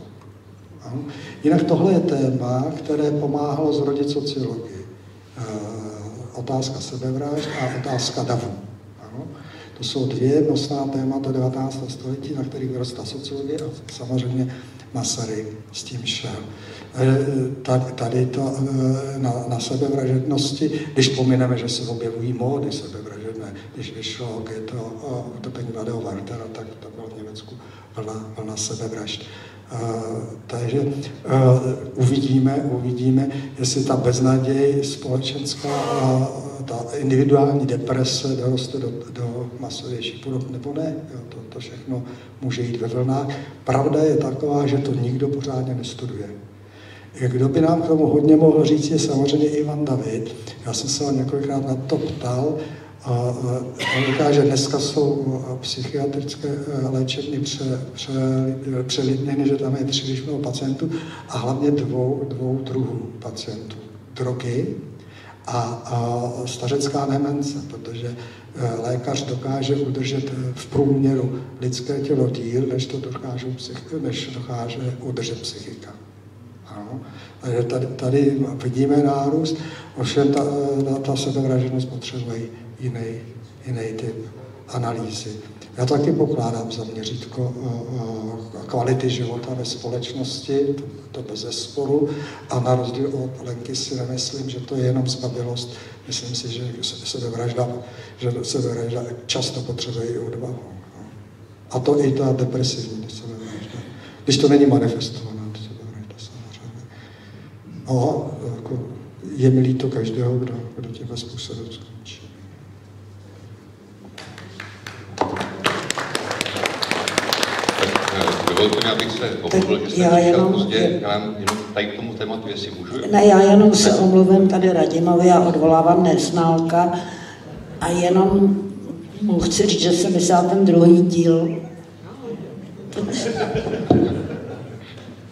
Jinak tohle je téma, které pomáhalo zrodit sociologii. E, otázka sebevražd a otázka davu. Ano? To jsou dvě nosná témata devatenáctého století, na kterých vyrostla sociologie a samozřejmě Masaryk s tím šel. E, tady, tady to e, na, na sebevražednosti, když pomineme, že se objevují módy sebevražedné, když vyšlo to utopení Mladého Werthera, tak to bylo v Německu vlna, vlna sebevražd. Uh, takže uh, uvidíme, uvidíme, jestli ta beznaděj společenská a ta individuální deprese doroste do, do masovější podob, nebo ne. Jo, to, to všechno může jít ve vlnách. Pravda je taková, že to nikdo pořádně nestuduje. Kdo by nám k tomu hodně mohl říct, je samozřejmě Ivan David. Já jsem se ho několikrát na to ptal. A on říká, že dneska jsou psychiatrické léčebny pře, pře, přelidněny, že tam je příliš mnoho pacientů a hlavně dvou, dvou druhů pacientů. Drogy a, a stařecká demence, protože lékař dokáže udržet v průměru lidské tělo díl, než to dokáže, než dokáže udržet psychika. Ano. Tady, tady vidíme nárůst, ovšem ta, ta sebevražednost potřebuje jiný, jiný typ analýzy. Já taky pokládám za měřítko kvality života ve společnosti, to, to bez zesporu, a na rozdíl od Lenky si nemyslím, že to je jenom zbabilost. Myslím si, že sebevražda, že sebevražda často potřebuje i odvahu. A to i ta depresivní sebevražda, když to není manifestovaná sebevražda samozřejmě. No, jako je mi líto každého, kdo, kdo těma způsobem skončí. Dovolte mi, abych se omluvil, že jsem přišel pozdě, já jenom tady k tomu tématu, jestli můžu. Ne, já jenom se omluvím tady Radimovi a odvolávám Neználka a jenom mu chci říct, že jsem myslela ten druhý díl.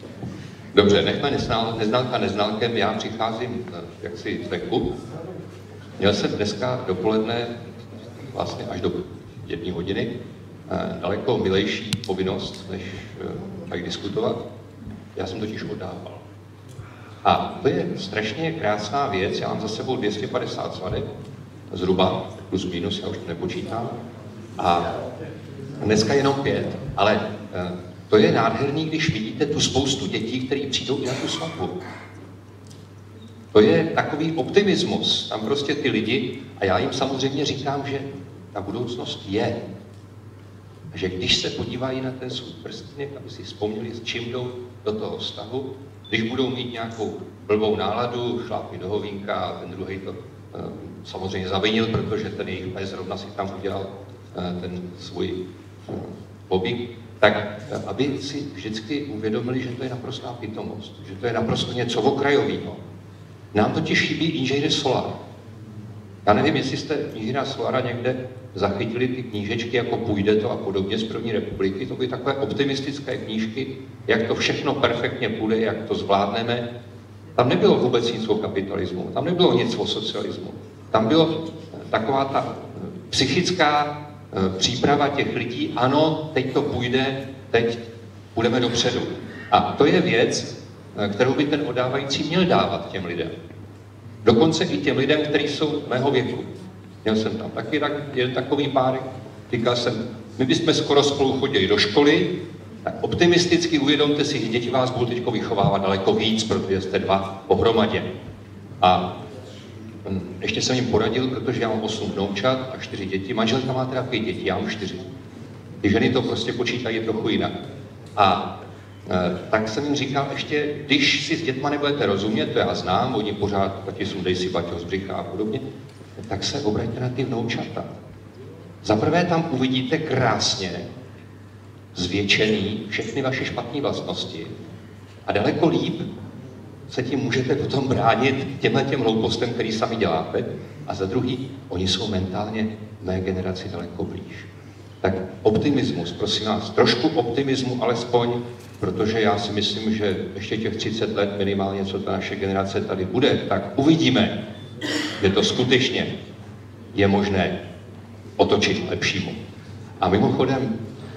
Dobře, nechme Neználka Neználkem, já přicházím jaksi zvenku. Měl jsem dneska dopoledne, vlastně až do jedné hodiny, daleko milejší povinnost, než tak diskutovat. Já jsem totiž oddával. A to je strašně krásná věc. Já mám za sebou dvě stě padesát svadeb, zhruba, plus minus, já už to nepočítám. A dneska jenom pět, ale to je nádherný, když vidíte tu spoustu dětí, které přijdou i na tu svatbu. To je takový optimismus. Tam prostě ty lidi, a já jim samozřejmě říkám, že ta budoucnost je. A že když se podívají na ten svůj prstník, aby si vzpomněli, s čím jdou do toho vztahu, když budou mít nějakou blbou náladu, šlápí do hovínka a ten druhý to eh, samozřejmě zavinil, protože ten jejich pes zrovna si tam udělal eh, ten svůj eh, pobík, tak eh, aby si vždycky uvědomili, že to je naprostá pitomost, že to je naprosto něco okrajového. Nám totiž chybí inženýr Solar. Já nevím, jestli jste inženýra Solara někde zachytili ty knížečky, jako Půjde to a podobně z první republiky. To byly takové optimistické knížky, jak to všechno perfektně půjde, jak to zvládneme. Tam nebylo vůbec nic o kapitalismu, tam nebylo nic o socialismu. Tam bylo taková ta psychická příprava těch lidí, ano, teď to půjde, teď půjdeme dopředu. A to je věc, kterou by ten oddávající měl dávat těm lidem. Dokonce i těm lidem, kteří jsou mého věku. Měl jsem tam taky tak, jeden takový párek, říkal jsem, my bychom skoro spolu chodili do školy, tak optimisticky uvědomte si, že děti vás budou teď vychovávat daleko víc, protože jste dva pohromadě. A ještě jsem jim poradil, protože já mám osm vnoučat a čtyři děti, manželka má teda pět dětí, já mám čtyři. Ty ženy to prostě počítají trochu jinak. A e, tak jsem jim říkal ještě, když si s dětma nebudete rozumět, to já znám, oni pořád taky sundej si baťo z břicha a podobně, tak se obraťte na ty vnoučata. Za prvé tam uvidíte krásně zvětšený všechny vaše špatné vlastnosti a daleko líp se tím můžete potom bránit těmhle těm hloupostem, který sami děláte. A za druhý, oni jsou mentálně mé generaci daleko blíž. Tak optimismus, prosím vás, trošku optimismu alespoň, protože já si myslím, že ještě těch třicet let minimálně, co ta naše generace tady bude, tak uvidíme, že to skutečně je možné otočit k lepšímu. A mimochodem,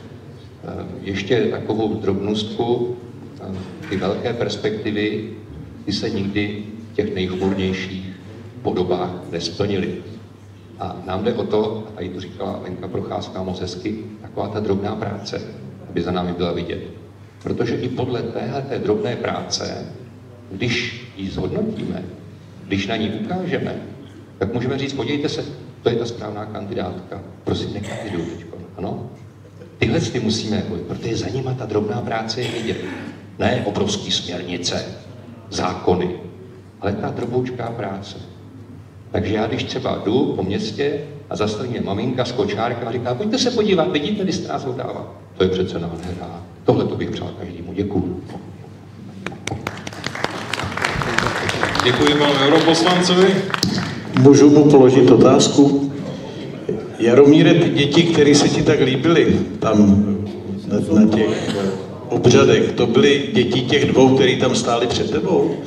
ještě takovou drobnostku, ty velké perspektivy, ty se nikdy v těch nejchmurnějších podobách nesplnily. A nám jde o to, a tady to říkala Lenka Procházka moc hezky, taková ta drobná práce, aby za námi byla vidět. Protože i podle téhleté drobné práce, když ji zhodnotíme, když na ní ukážeme, tak můžeme říct, podívejte se, to je ta správná kandidátka, prosím, nekandiduj teďko, ano? Tyhle ty musíme, protože za nima ta drobná práce je vidět. Ne obrovský směrnice, zákony, ale ta droboučká práce. Takže já, když třeba jdu po městě a zastaví mě maminka z kočárka a říká, pojďte se podívat, vidíte, kdy jste nás oddává. To je přece nádhera. Tohle to bych přál každému. Děkuju. Děkuji panu europoslancovi. Můžu mu položit otázku? Jaromíre, ty děti, které se ti tak líbily tam na, na těch obřadech, to byly děti těch dvou, které tam stály před tebou?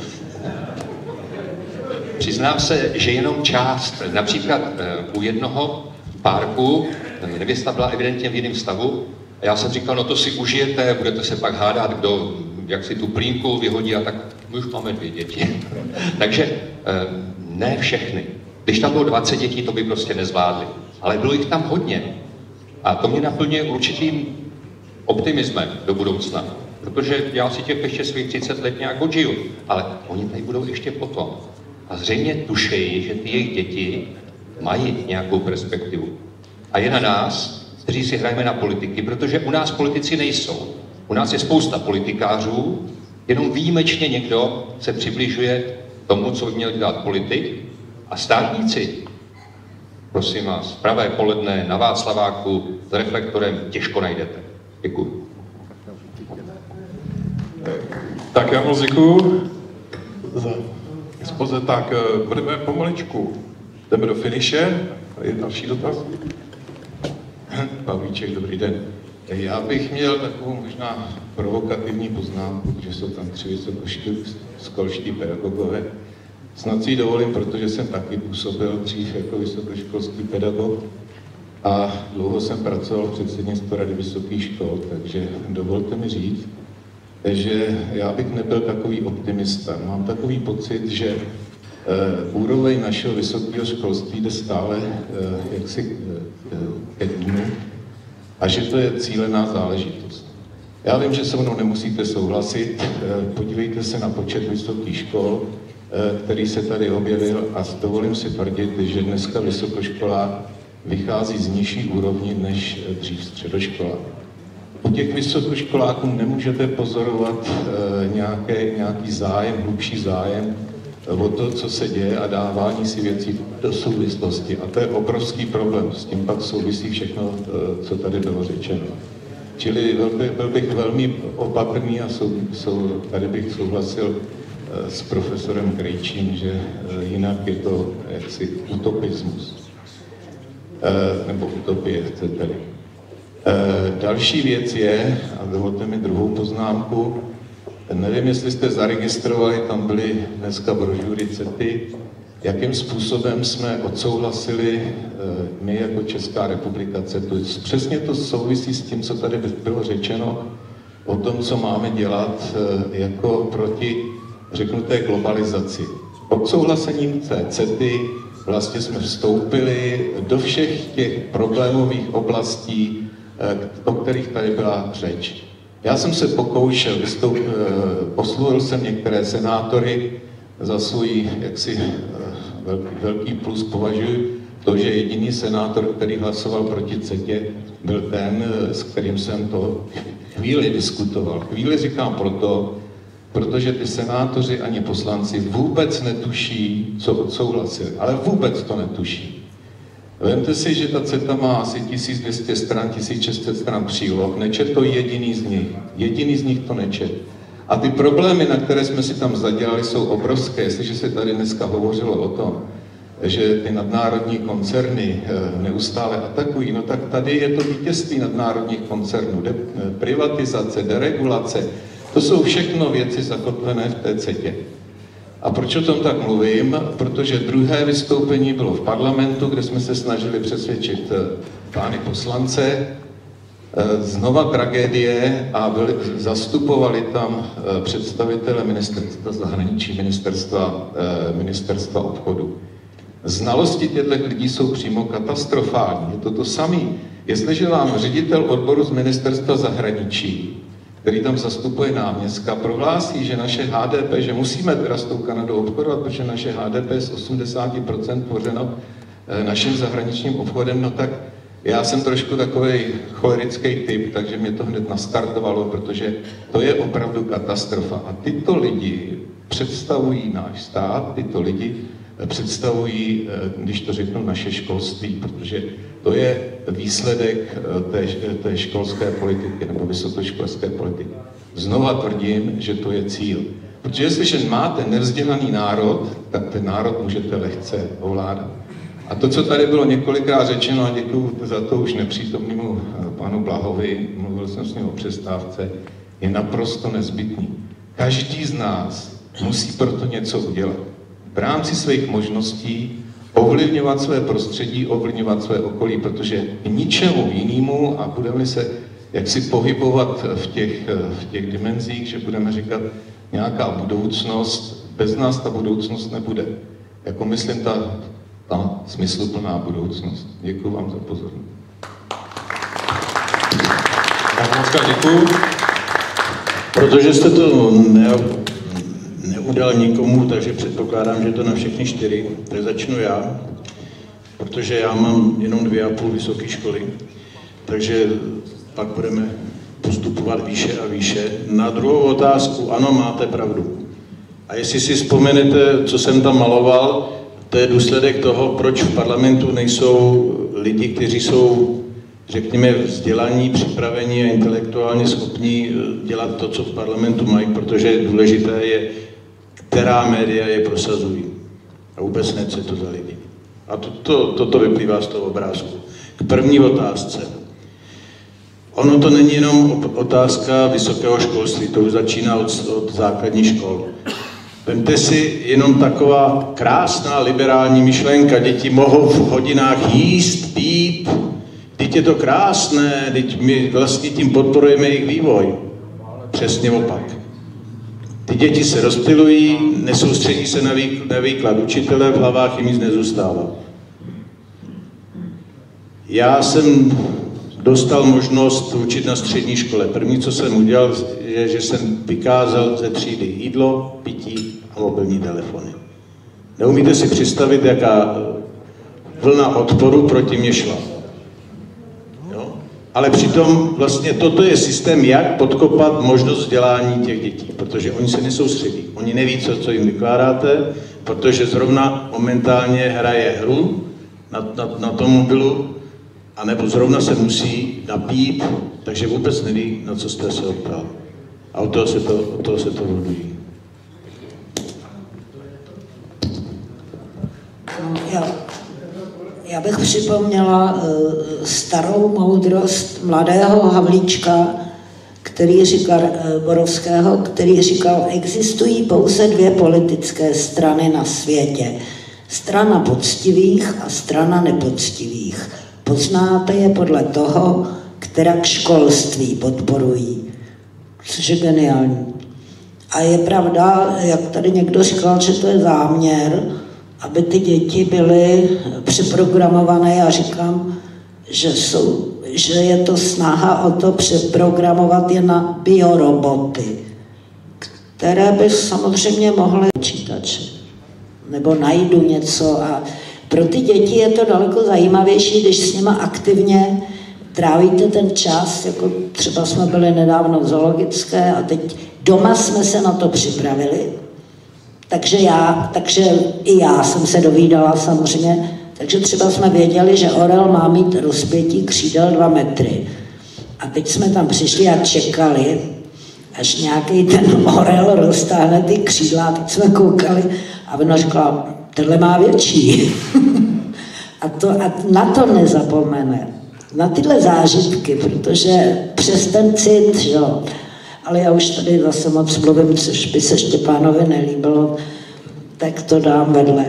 Přiznám se, že jenom část. Například u jednoho párku nevěsta byla evidentně v jiném stavu a já jsem říkal, no to si užijete, budete se pak hádat, kdo jak si tu plínku vyhodí a tak my už máme dvě děti. Takže ne všechny. Když tam bylo dvacet dětí, to by prostě nezvládli. Ale bylo jich tam hodně. A to mě naplňuje určitým optimismem do budoucna. Protože já si těch ještě svých třicet let nějak odžiju. Ale oni tady budou ještě potom. A zřejmě tušejí, že ty jejich děti mají nějakou perspektivu. A je na nás, kteří si hrajeme na politiky, protože u nás politici nejsou. U nás je spousta politikářů, jenom výjimečně někdo se přibližuje tomu, co by měl dělat politik. A státníci, prosím vás, pravé poledne na Václaváku s reflektorem těžko najdete. Děkuji. Tak já moc děkuju za expoze. Tak budeme pomaličku. Jdeme do finiše. Je další dotaz? Pavlíček, dobrý den. Já bych měl takovou možná provokativní poznámku, protože jsou tam tři vysokoškolští pedagogové. Snad si ji dovolím, protože jsem taky působil dřív jako vysokoškolský pedagog a dlouho jsem pracoval v předsednictvu Rady vysokých škol, takže dovolte mi říct, že já bych nebyl takový optimista. Mám takový pocit, že e, úroveň našeho vysokého školství jde stále e, jaksi e, ke dnu a že to je cílená záležitost. Já vím, že se mnou nemusíte souhlasit, e, podívejte se na počet vysokých škol, e, který se tady objevil a dovolím si tvrdit, že dneska vysokoškolák vychází z nižší úrovni než dřív středoškolák. U těch vysokoškoláků nemůžete pozorovat e, nějaké, nějaký zájem, hlubší zájem o to, co se děje a dávání si věcí do souvislosti. A to je obrovský problém. S tím pak souvisí všechno, e, co tady bylo řečeno. Čili byl, by, byl bych velmi opatrný a sou, sou, tady bych souhlasil e, s profesorem Krejčím, že e, jinak je to jaksi utopismus. E, nebo utopie, chcete-li. E, další věc je, a dovolte mi druhou poznámku, nevím, jestli jste zaregistrovali, tam byly dneska brožury CETY, jakým způsobem jsme odsouhlasili e, my jako Česká republika CETu. Přesně to souvisí s tím, co tady bylo řečeno o tom, co máme dělat e, jako proti, řeknu, té globalizaci. Odsouhlasením té CETY vlastně jsme vstoupili do všech těch problémových oblastí, o kterých tady byla řeč. Já jsem se pokoušel, vystoup, oslovil jsem některé senátory za svůj jaksi velký, velký plus, považuji to, že jediný senátor, který hlasoval proti CETě, byl ten, s kterým jsem to chvíli diskutoval. Chvíli říkám proto, protože ty senátoři ani poslanci vůbec netuší, co odsouhlasili, ale vůbec to netuší. Vemte si, že ta CETA má asi tisíc dvě stě stran, tisíc šest set stran příloh, nečet to jediný z nich, jediný z nich to nečet. A ty problémy, na které jsme si tam zadělali, jsou obrovské. Jestliže se tady dneska hovořilo o tom, že ty nadnárodní koncerny neustále atakují, no tak tady je to vítězství nadnárodních koncernů, de, privatizace, deregulace, to jsou všechno věci zakotvené v té CETě. A proč o tom tak mluvím? Protože druhé vystoupení bylo v parlamentu, kde jsme se snažili přesvědčit pány poslance. Znova tragédie a byli, zastupovali tam představitele ministerstva zahraničí, ministerstva, ministerstva obchodu. Znalosti těchto lidí jsou přímo katastrofální. Je to to samé. Jestliže vám ředitel odboru z ministerstva zahraničí, který tam zastupuje náměstka, prohlásí, že naše H D P, že musíme teda s tou Kanadou obchodovat, protože naše H D P je z osmdesát procent tvořeno naším zahraničním obchodem, no tak já jsem trošku takovej cholerický typ, takže mě to hned nastartovalo, protože to je opravdu katastrofa. A tyto lidi představují náš stát, tyto lidi představují, když to řeknu, naše školství, protože to je výsledek té, té školské politiky nebo vysokoškolské politiky. Znova tvrdím, že to je cíl. Protože jestliže máte nevzdělaný národ, tak ten národ můžete lehce ovládat. A to, co tady bylo několikrát řečeno, a děkuju za to už nepřítomnému panu Blahovi, mluvil jsem s ním o přestávce, je naprosto nezbytný. Každý z nás musí proto něco udělat. V rámci svých možností ovlivňovat své prostředí, ovlivňovat své okolí, protože k ničemu jinému, a budeme se jaksi pohybovat v těch, v těch dimenzích, že budeme říkat nějaká budoucnost, bez nás ta budoucnost nebude. Jako myslím ta, ta smysluplná budoucnost. Děkuji vám za pozornost. Tak moc děkuji. Protože jste to ne, neudal nikomu, takže předpokládám, že to na všechny čtyři, tak začnu já, protože já mám jenom dvě a půl vysoké školy, takže pak budeme postupovat výše a výše. Na druhou otázku, ano, máte pravdu. A jestli si vzpomenete, co jsem tam maloval, to je důsledek toho, proč v parlamentu nejsou lidi, kteří jsou, řekněme, vzdělaní, připravení a intelektuálně schopní dělat to, co v parlamentu mají, protože důležité je, která média je prosazují. A vůbec ne, co je to za lidi. A to, to, toto vyplývá z toho obrázku. K první otázce. Ono to není jenom otázka vysokého školství, to už začíná od, od základních škol. Vemte si jenom taková krásná liberální myšlenka. Děti mohou v hodinách jíst, pít. Teď je to krásné, teď my vlastně tím podporujeme jejich vývoj. Přesně opak. Ty děti se rozptylují, nesoustředí se na, výk- na výklad učitele, v hlavách jim nic nezůstává. Já jsem dostal možnost učit na střední škole. První, co jsem udělal, je, že jsem vykázal ze třídy jídlo, pití a mobilní telefony. Neumíte si představit, jaká vlna odporu proti mě šla. Jo? Ale přitom vlastně toto je systém, jak podkopat možnost vzdělání těch dětí, protože oni se nesoustředí. Oni neví, co, co jim vykládáte, protože zrovna momentálně hraje hru na, na, na tom mobilu, a nebo zrovna se musí napít, takže vůbec neví, na co jste se optal. A od toho se to, od toho se to vodují. Já, já bych připomněla uh, starou moudrost mladého Havlíčka, který říkal, uh, Borovského, který říkal, existují pouze dvě politické strany na světě. Strana poctivých a strana nepoctivých. Poznáte je podle toho, která k školství podporují. Což je geniální. A je pravda, jak tady někdo říkal, že to je záměr, aby ty děti byly přeprogramované. Já říkám, že, jsou, že je to snaha o to přeprogramovat je na bioroboty, které by samozřejmě mohly počítače. Nebo najdu něco a pro ty děti je to daleko zajímavější, když s nima aktivně trávíte ten čas, jako třeba jsme byli nedávno v zoologické a teď doma jsme se na to připravili, takže já, takže i já jsem se dovídala samozřejmě, takže třeba jsme věděli, že orel má mít rozpětí křídel dva metry. A teď jsme tam přišli a čekali, až nějaký ten orel roztáhne ty křídla a teď jsme koukali a ona řekla, tenhle má větší. a, to, a na to nezapomene. Na tyhle zážitky, protože přes ten cit, jo. Ale já už tady zase moc mluvím, což by se Štěpánovi nelíbilo, tak to dám vedle.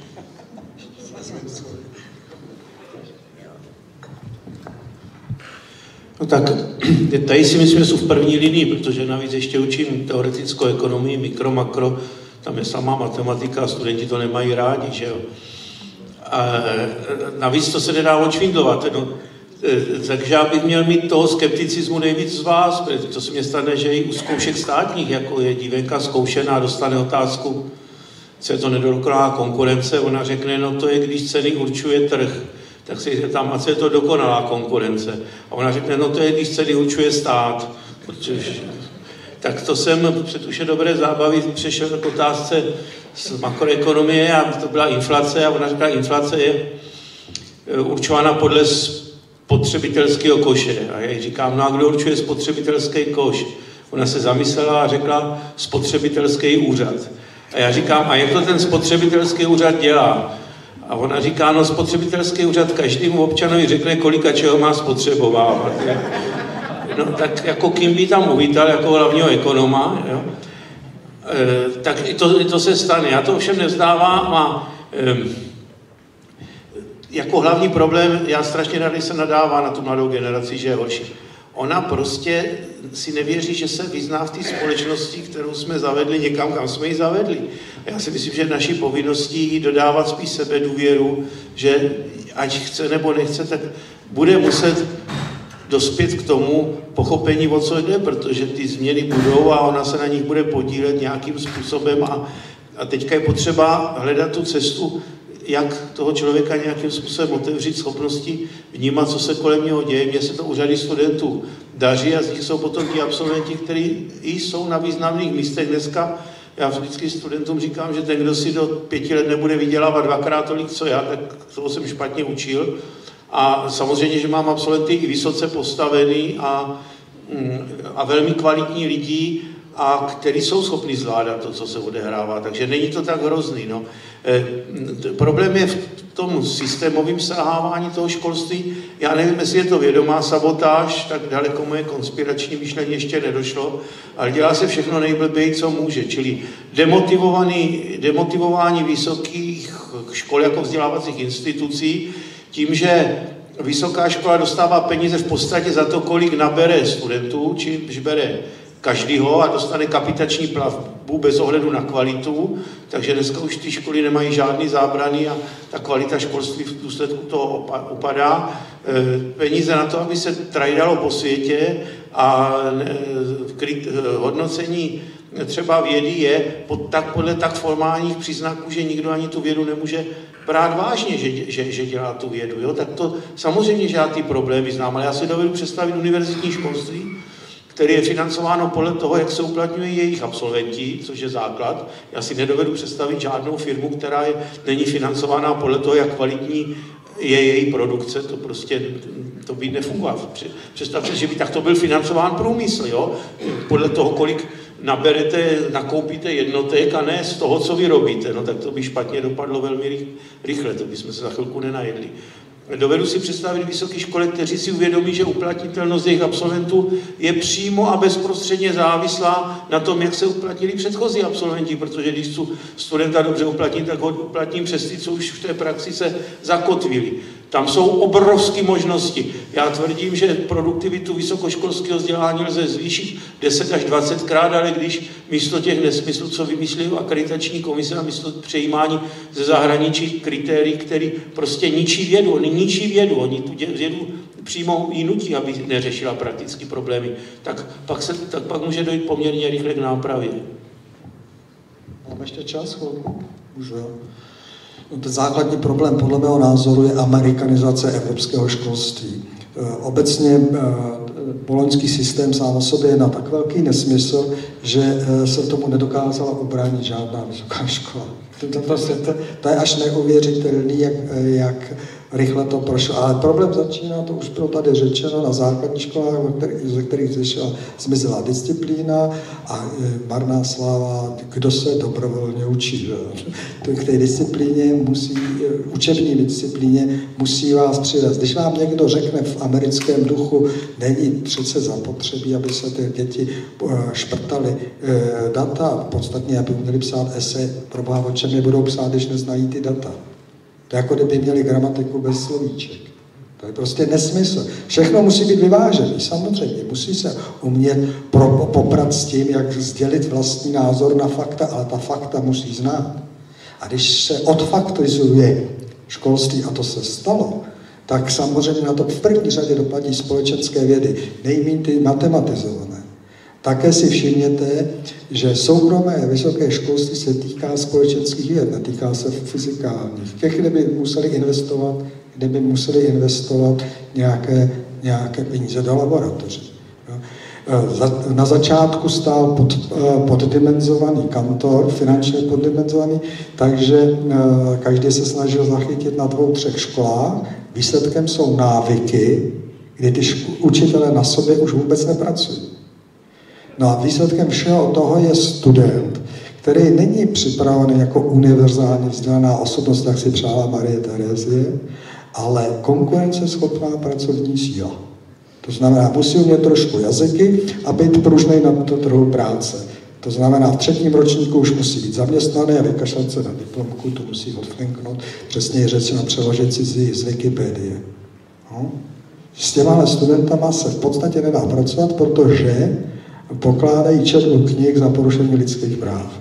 No tak, tady si myslím, že jsou v první linii, protože navíc ještě učím teoretickou ekonomii, mikro, makro, tam je samá matematika a studenti to nemají rádi, že jo. A navíc to se nedá odšvindlovat, no, takže já bych měl mít toho skepticismu nejvíc z vás, protože to se mě stane, že i u zkoušek státních, jako je dívenka zkoušená, dostane otázku, co je to nedokonalá konkurence, ona řekne, no to je, když ceny určuje trh, tak se tam, a co je to dokonalá konkurence. A ona řekne, no to je, když ceny určuje stát, protože tak to jsem před už je dobré zábavy přešel k otázce z makroekonomie a to byla inflace a ona říkala, inflace je určována podle spotřebitelského koše. A já jí říkám, no a kdo určuje spotřebitelský koš? Ona se zamyslela a řekla spotřebitelský úřad. A já říkám, a jak to ten spotřebitelský úřad dělá? A ona říká, no spotřebitelský úřad každému občanovi řekne, kolika čeho má spotřebovávat. No tak jako kým by tam uvítal, jako hlavního ekonoma, jo? E, tak i to, i to se stane. Já to ovšem nevzdávám a e, jako hlavní problém, já strašně rád se nadává na tu mladou generaci, že je horší. Ona prostě si nevěří, že se vyzná v té společnosti, kterou jsme zavedli někam, kam jsme ji zavedli. Já si myslím, že naší povinností dodávat spíš sebedůvěru, že ať chce nebo nechce, tak bude muset dospět k tomu pochopení, o co jde, protože ty změny budou a ona se na nich bude podílet nějakým způsobem a, a teďka je potřeba hledat tu cestu, jak toho člověka nějakým způsobem otevřít schopnosti vnímat, co se kolem něho děje. Mně se to u řady studentů daří a z nich jsou potom ti absolventi, kteří i jsou na významných místech dneska. Já vždycky studentům říkám, že ten, kdo si do pěti let nebude vydělávat dvakrát tolik, co já, tak toho jsem špatně učil. A samozřejmě, že mám absolventy i vysoce postavený a, a velmi kvalitní lidí a který jsou schopni zvládat to, co se odehrává. Takže není to tak hrozný. No. E, problém je v tom systémovém selhávání toho školství. Já nevím, jestli je to vědomá sabotáž, tak daleko moje konspirační myšlení ještě nedošlo, ale dělá se všechno nejblběji, co může. Čili demotivovaný, demotivování vysokých škol jako vzdělávacích institucí tím, že vysoká škola dostává peníze v podstatě za to, kolik nabere studentů, čímž bere každýho a dostane kapitační plavbu bez ohledu na kvalitu, takže dneska už ty školy nemají žádný zábrany a ta kvalita školství v důsledku toho upadá. Peníze na to, aby se trajdalo po světě a hodnocení třeba vědy je pod, tak, podle tak formálních příznaků, že nikdo ani tu vědu nemůže brát vážně, že, že, že dělá tu vědu. Jo? Tak to samozřejmě, že já ty problémy znám, ale já si dovedu představit univerzitní školství, které je financováno podle toho, jak se uplatňují jejich absolventi, což je základ. Já si nedovedu představit žádnou firmu, která je, není financována podle toho, jak kvalitní je její produkce, to prostě to by nefungovalo. Představte, že by takto byl financován průmysl, jo? Podle toho, kolik naberete, nakoupíte jednotek a ne z toho, co vyrobíte, no tak to by špatně dopadlo velmi rychle, to bychom se za chvilku nenajedli. Dovedu si představit vysoké školy, kteří si uvědomí, že uplatnitelnost jejich absolventů je přímo a bezprostředně závislá na tom, jak se uplatnili předchozí absolventi, protože když chci studenta dobře uplatnit, tak ho uplatním přes ty, co už v té praxi se zakotvili. Tam jsou obrovské možnosti. Já tvrdím, že produktivitu vysokoškolského vzdělání lze zvýšit deset až dvacet krát, ale když místo těch nesmyslů, co vymyslí akreditační komise a místo přejímání ze zahraničí kritérií, který prostě ničí vědu, oni ničí vědu, oni tu vědu přímo jí nutí, aby neřešila praktické problémy, tak pak, se, tak pak může dojít poměrně rychle k nápravě. Máme ještě čas, chvilku? Můžu, jo. No, ten základní problém podle mého názoru je amerikanizace evropského školství. Obecně boloňský systém sám o sobě je na tak velký nesmysl, že se tomu nedokázala ubránit žádná vysoká škola. To, to, to, to je až neuvěřitelný, jak, jak rychle to prošlo. Ale problém začíná, to už bylo tady řečeno, na základních školách, ze kterých zešla, zmizela disciplína a marná sláva, kdo se dobrovolně učí. Že? K té disciplíně musí, učební disciplíně musí vás přivést. Když vám někdo řekne v americkém duchu, není přece zapotřebí, aby se ty děti šprtaly data, podstatně, aby měli psát esej, proboha, o čem je budou psát, když neznají ty data. To je jako kdyby měli gramatiku bez slovíček. To je prostě nesmysl. Všechno musí být vyvážený, samozřejmě. Musí se umět pro, poprat s tím, jak sdělit vlastní názor na fakta, ale ta fakta musí znát. A když se odfaktizuje školství, a to se stalo, tak samozřejmě na to v první řadě dopadí společenské vědy, nejméně ty matematizované. Také si všimněte, že soukromé vysoké školství se týká společenských věd, netýká se fyzikálních. Těch, kde by museli investovat, kde by museli investovat nějaké, nějaké peníze do laboratoře. Na začátku stál pod, poddimenzovaný kantor, finančně poddimenzovaný, takže každý se snažil zachytit na dvou, třech školách. Výsledkem jsou návyky, kdy ty učitelé na sobě už vůbec nepracují. No a výsledkem všeho toho je student, který není připravený jako univerzálně vzdělaná osobnost, jak si přála Marie Terezie, ale konkurenceschopná pracovní síla. To znamená, musí umět trošku jazyky a být pružnej na to trhu práce. To znamená, v třetím ročníku už musí být zaměstnaný a vykašlat se na diplomku, to musí odflinknout, přesně řečeno přeložit si z Wikipedie. No. S těmahle studentama se v podstatě nedá pracovat, protože pokládají četbu knih za porušení lidských práv.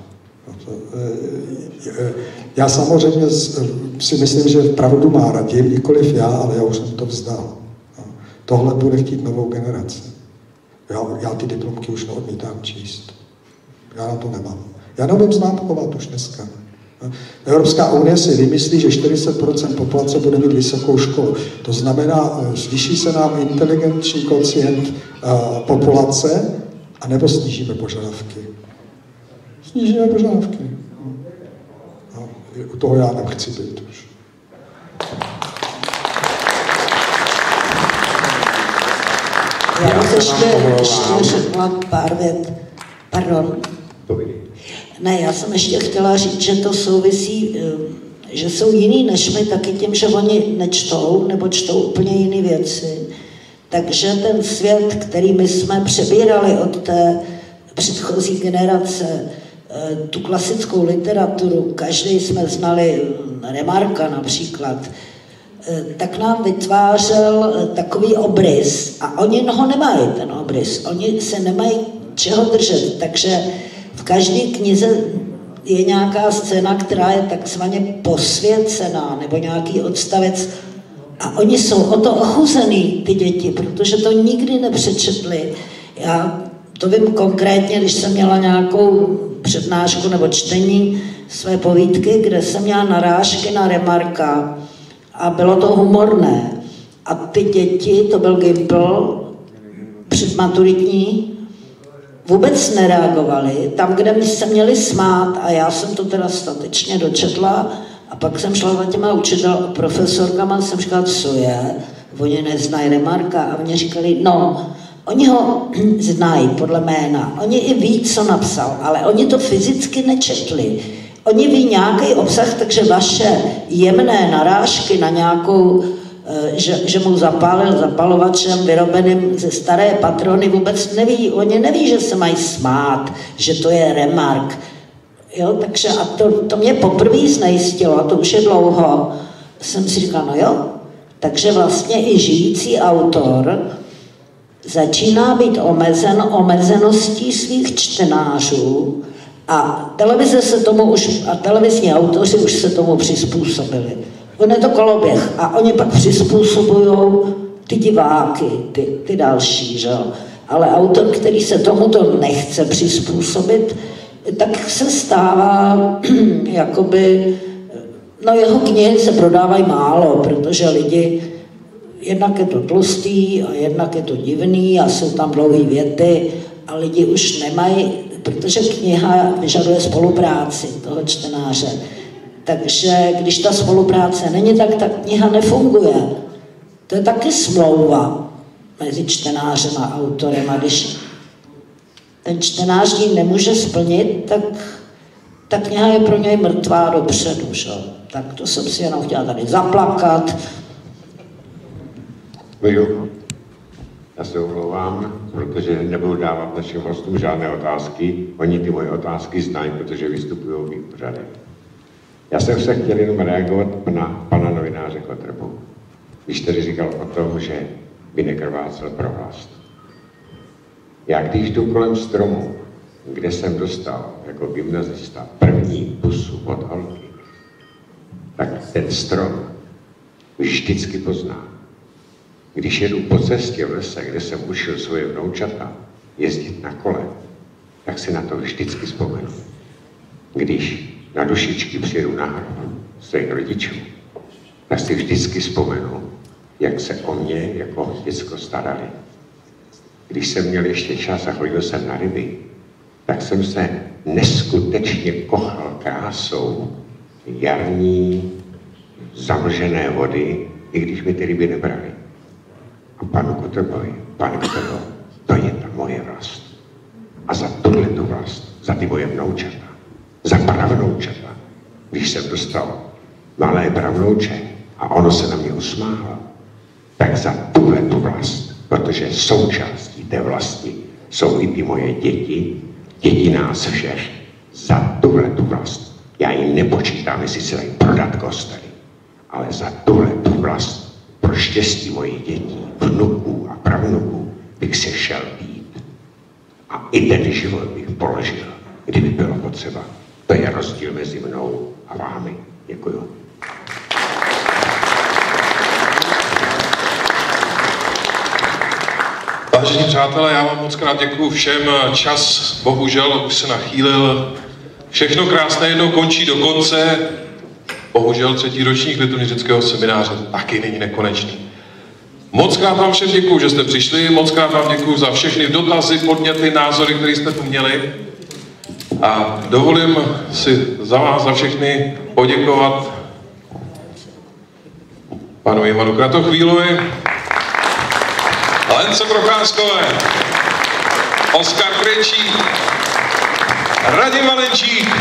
Já samozřejmě si myslím, že pravdu má Radim, nikoliv já, ale já už jsem to vzdal. Tohle bude chtít novou generaci. Já, já ty diplomky už neodmítám číst. Já na to nemám. Já neumím známkovat už dneska. Evropská unie si vymyslí, že čtyřicet procent populace bude mít vysokou školu. To znamená, zvýší se nám inteligenční kocient uh, populace, a nebo snížíme požadavky. Snížíme požadavky. No, u toho já nechci být už. Já bych ještě, ještě řekla pár vět. Pardon. Ne, já jsem ještě chtěla říct, že to souvisí, že jsou jiný než my, taky tím, že oni nečtou, nebo čtou úplně jiné věci. Takže ten svět, který my jsme přebírali od té předchozí generace, tu klasickou literaturu, každý jsme znali Remarka například, tak nám vytvářel takový obrys a oni ho nemají, ten obrys, oni se nemají čeho držet, takže v každé knize je nějaká scéna, která je takzvaně posvěcená, nebo nějaký odstavec a oni jsou o to ochuzený, ty děti, protože to nikdy nepřečetli. Já to vím konkrétně, když jsem měla nějakou přednášku nebo čtení své povídky, kde jsem měla narážky na Remarka a bylo to humorné. A ty děti, to byl Gimpl, předmaturitní, vůbec nereagovali. Tam, kde my se měli smát, a já jsem to teda statečně dočetla, a pak jsem šla za těma učitel, profesorkama a jsem říkala, co je? Oni neznají Remarka a oni říkali, no, oni ho znají podle jména, oni i ví, co napsal, ale oni to fyzicky nečetli. Oni ví nějaký obsah, takže vaše jemné narážky na nějakou, že, že mu zapálil zapalovačem vyrobeným ze staré patrony, vůbec neví. Oni neví, že se mají smát, že to je Remark. Jo, takže a to, to mě poprvé znejistilo, a to už je dlouho, jsem si říkala, no jo, takže vlastně i žijící autor začíná být omezen omezeností svých čtenářů a televize se tomu už, a televizní autoři už se tomu přizpůsobili. On je to koloběh a oni pak přizpůsobují ty diváky, ty, ty další, že jo. Ale autor, který se tomuto nechce přizpůsobit, tak se stává jakoby, no jeho knihy se prodávají málo, protože lidi, jednak je to tlustý a jednak je to divný a jsou tam dlouhé věty a lidi už nemají, protože kniha vyžaduje spolupráci toho čtenáře. Takže když ta spolupráce není, tak ta kniha nefunguje. To je taky smlouva mezi čtenářem a autorem a když ten čtenář ji nemůže splnit, tak ta kniha je pro něj mrtvá dopředu. Že? Tak to jsem si jenom chtěla tady zaplakat. Vyju, já se omlouvám, protože nebudu dávat našim hostům žádné otázky. Oni ty moje otázky znají, protože vystupují v mých pořadech. Já jsem se chtěl jenom reagovat na pana novináře Kotrbu, když tady říkal o tom, že by nekrvácel pro vlast. Já když jdu kolem stromu, kde jsem dostal jako gymnazista první pusu od holky, tak ten strom vždycky poznám. Když jedu po cestě v lese, kde jsem učil svoje vnoučata jezdit na kole, tak si na to vždycky vzpomenu. Když na dušičky přijedu na hrob svých rodičů, tak si vždycky vzpomenu, jak se o mě jako děcko starali. Když jsem měl ještě čas a chodil jsem na ryby, tak jsem se neskutečně kochal krásou jarní zamlžené vody, i když mi ty ryby nebrali. A panu Kotrbovi, pane Kotrbo, to je ta moje vlast. A za tuhle tu vlast, za ty moje vnoučata, za pravnoučata, když jsem dostal malé pravnouče a ono se na mě usmálo, tak za tuhle tu vlast, protože součástí té vlasti jsou i ty moje děti, děti nás všech, za tuhle tu vlast. Já ji nepočítám, jestli se dají prodat kostely, ale za tuhle tu vlast pro štěstí mojich dětí, vnuků a pravnuků bych se šel být. A i ten život bych položil, kdyby bylo potřeba. To je rozdíl mezi mnou a vámi. Děkuju. Vážení přátelé, já vám moc krát děkuju všem. Čas bohužel už se nachýlil. Všechno krásné jednou končí do konce. Bohužel třetí ročník liturgického semináře taky není nekonečný. Moc krát vám všem děkuju, že jste přišli. Moc krát vám děkuju za všechny dotazy, podněty, názory, které jste tu měli. A dovolím si za vás, za všechny poděkovat panu Ivanu Kratochvílovi, Lence Procházkové, Oskar Krejčí, Radim Valenčík.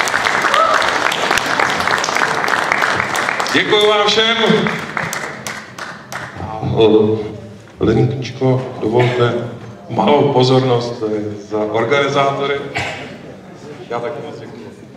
Děkuji vám všem. Lenčko, dovolte malou pozornost za organizátory. Já taky moc děkuji.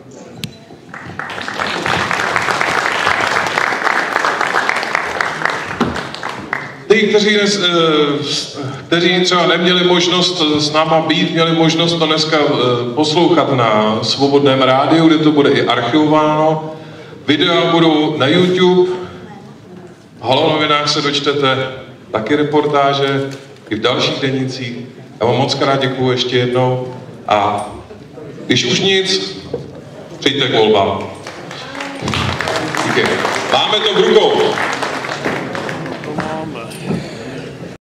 Ty, kteří, nes, kteří třeba neměli možnost s náma být, měli možnost to dneska poslouchat na Svobodném rádiu, kde to bude i archivováno. Videa budou na YouTube, v Halo novinách se dočtete taky reportáže, i v dalších denících. Já vám moc krát děkuju ještě jednou a když už nic, přijďte k volbám. Díky. Máme to v rukou.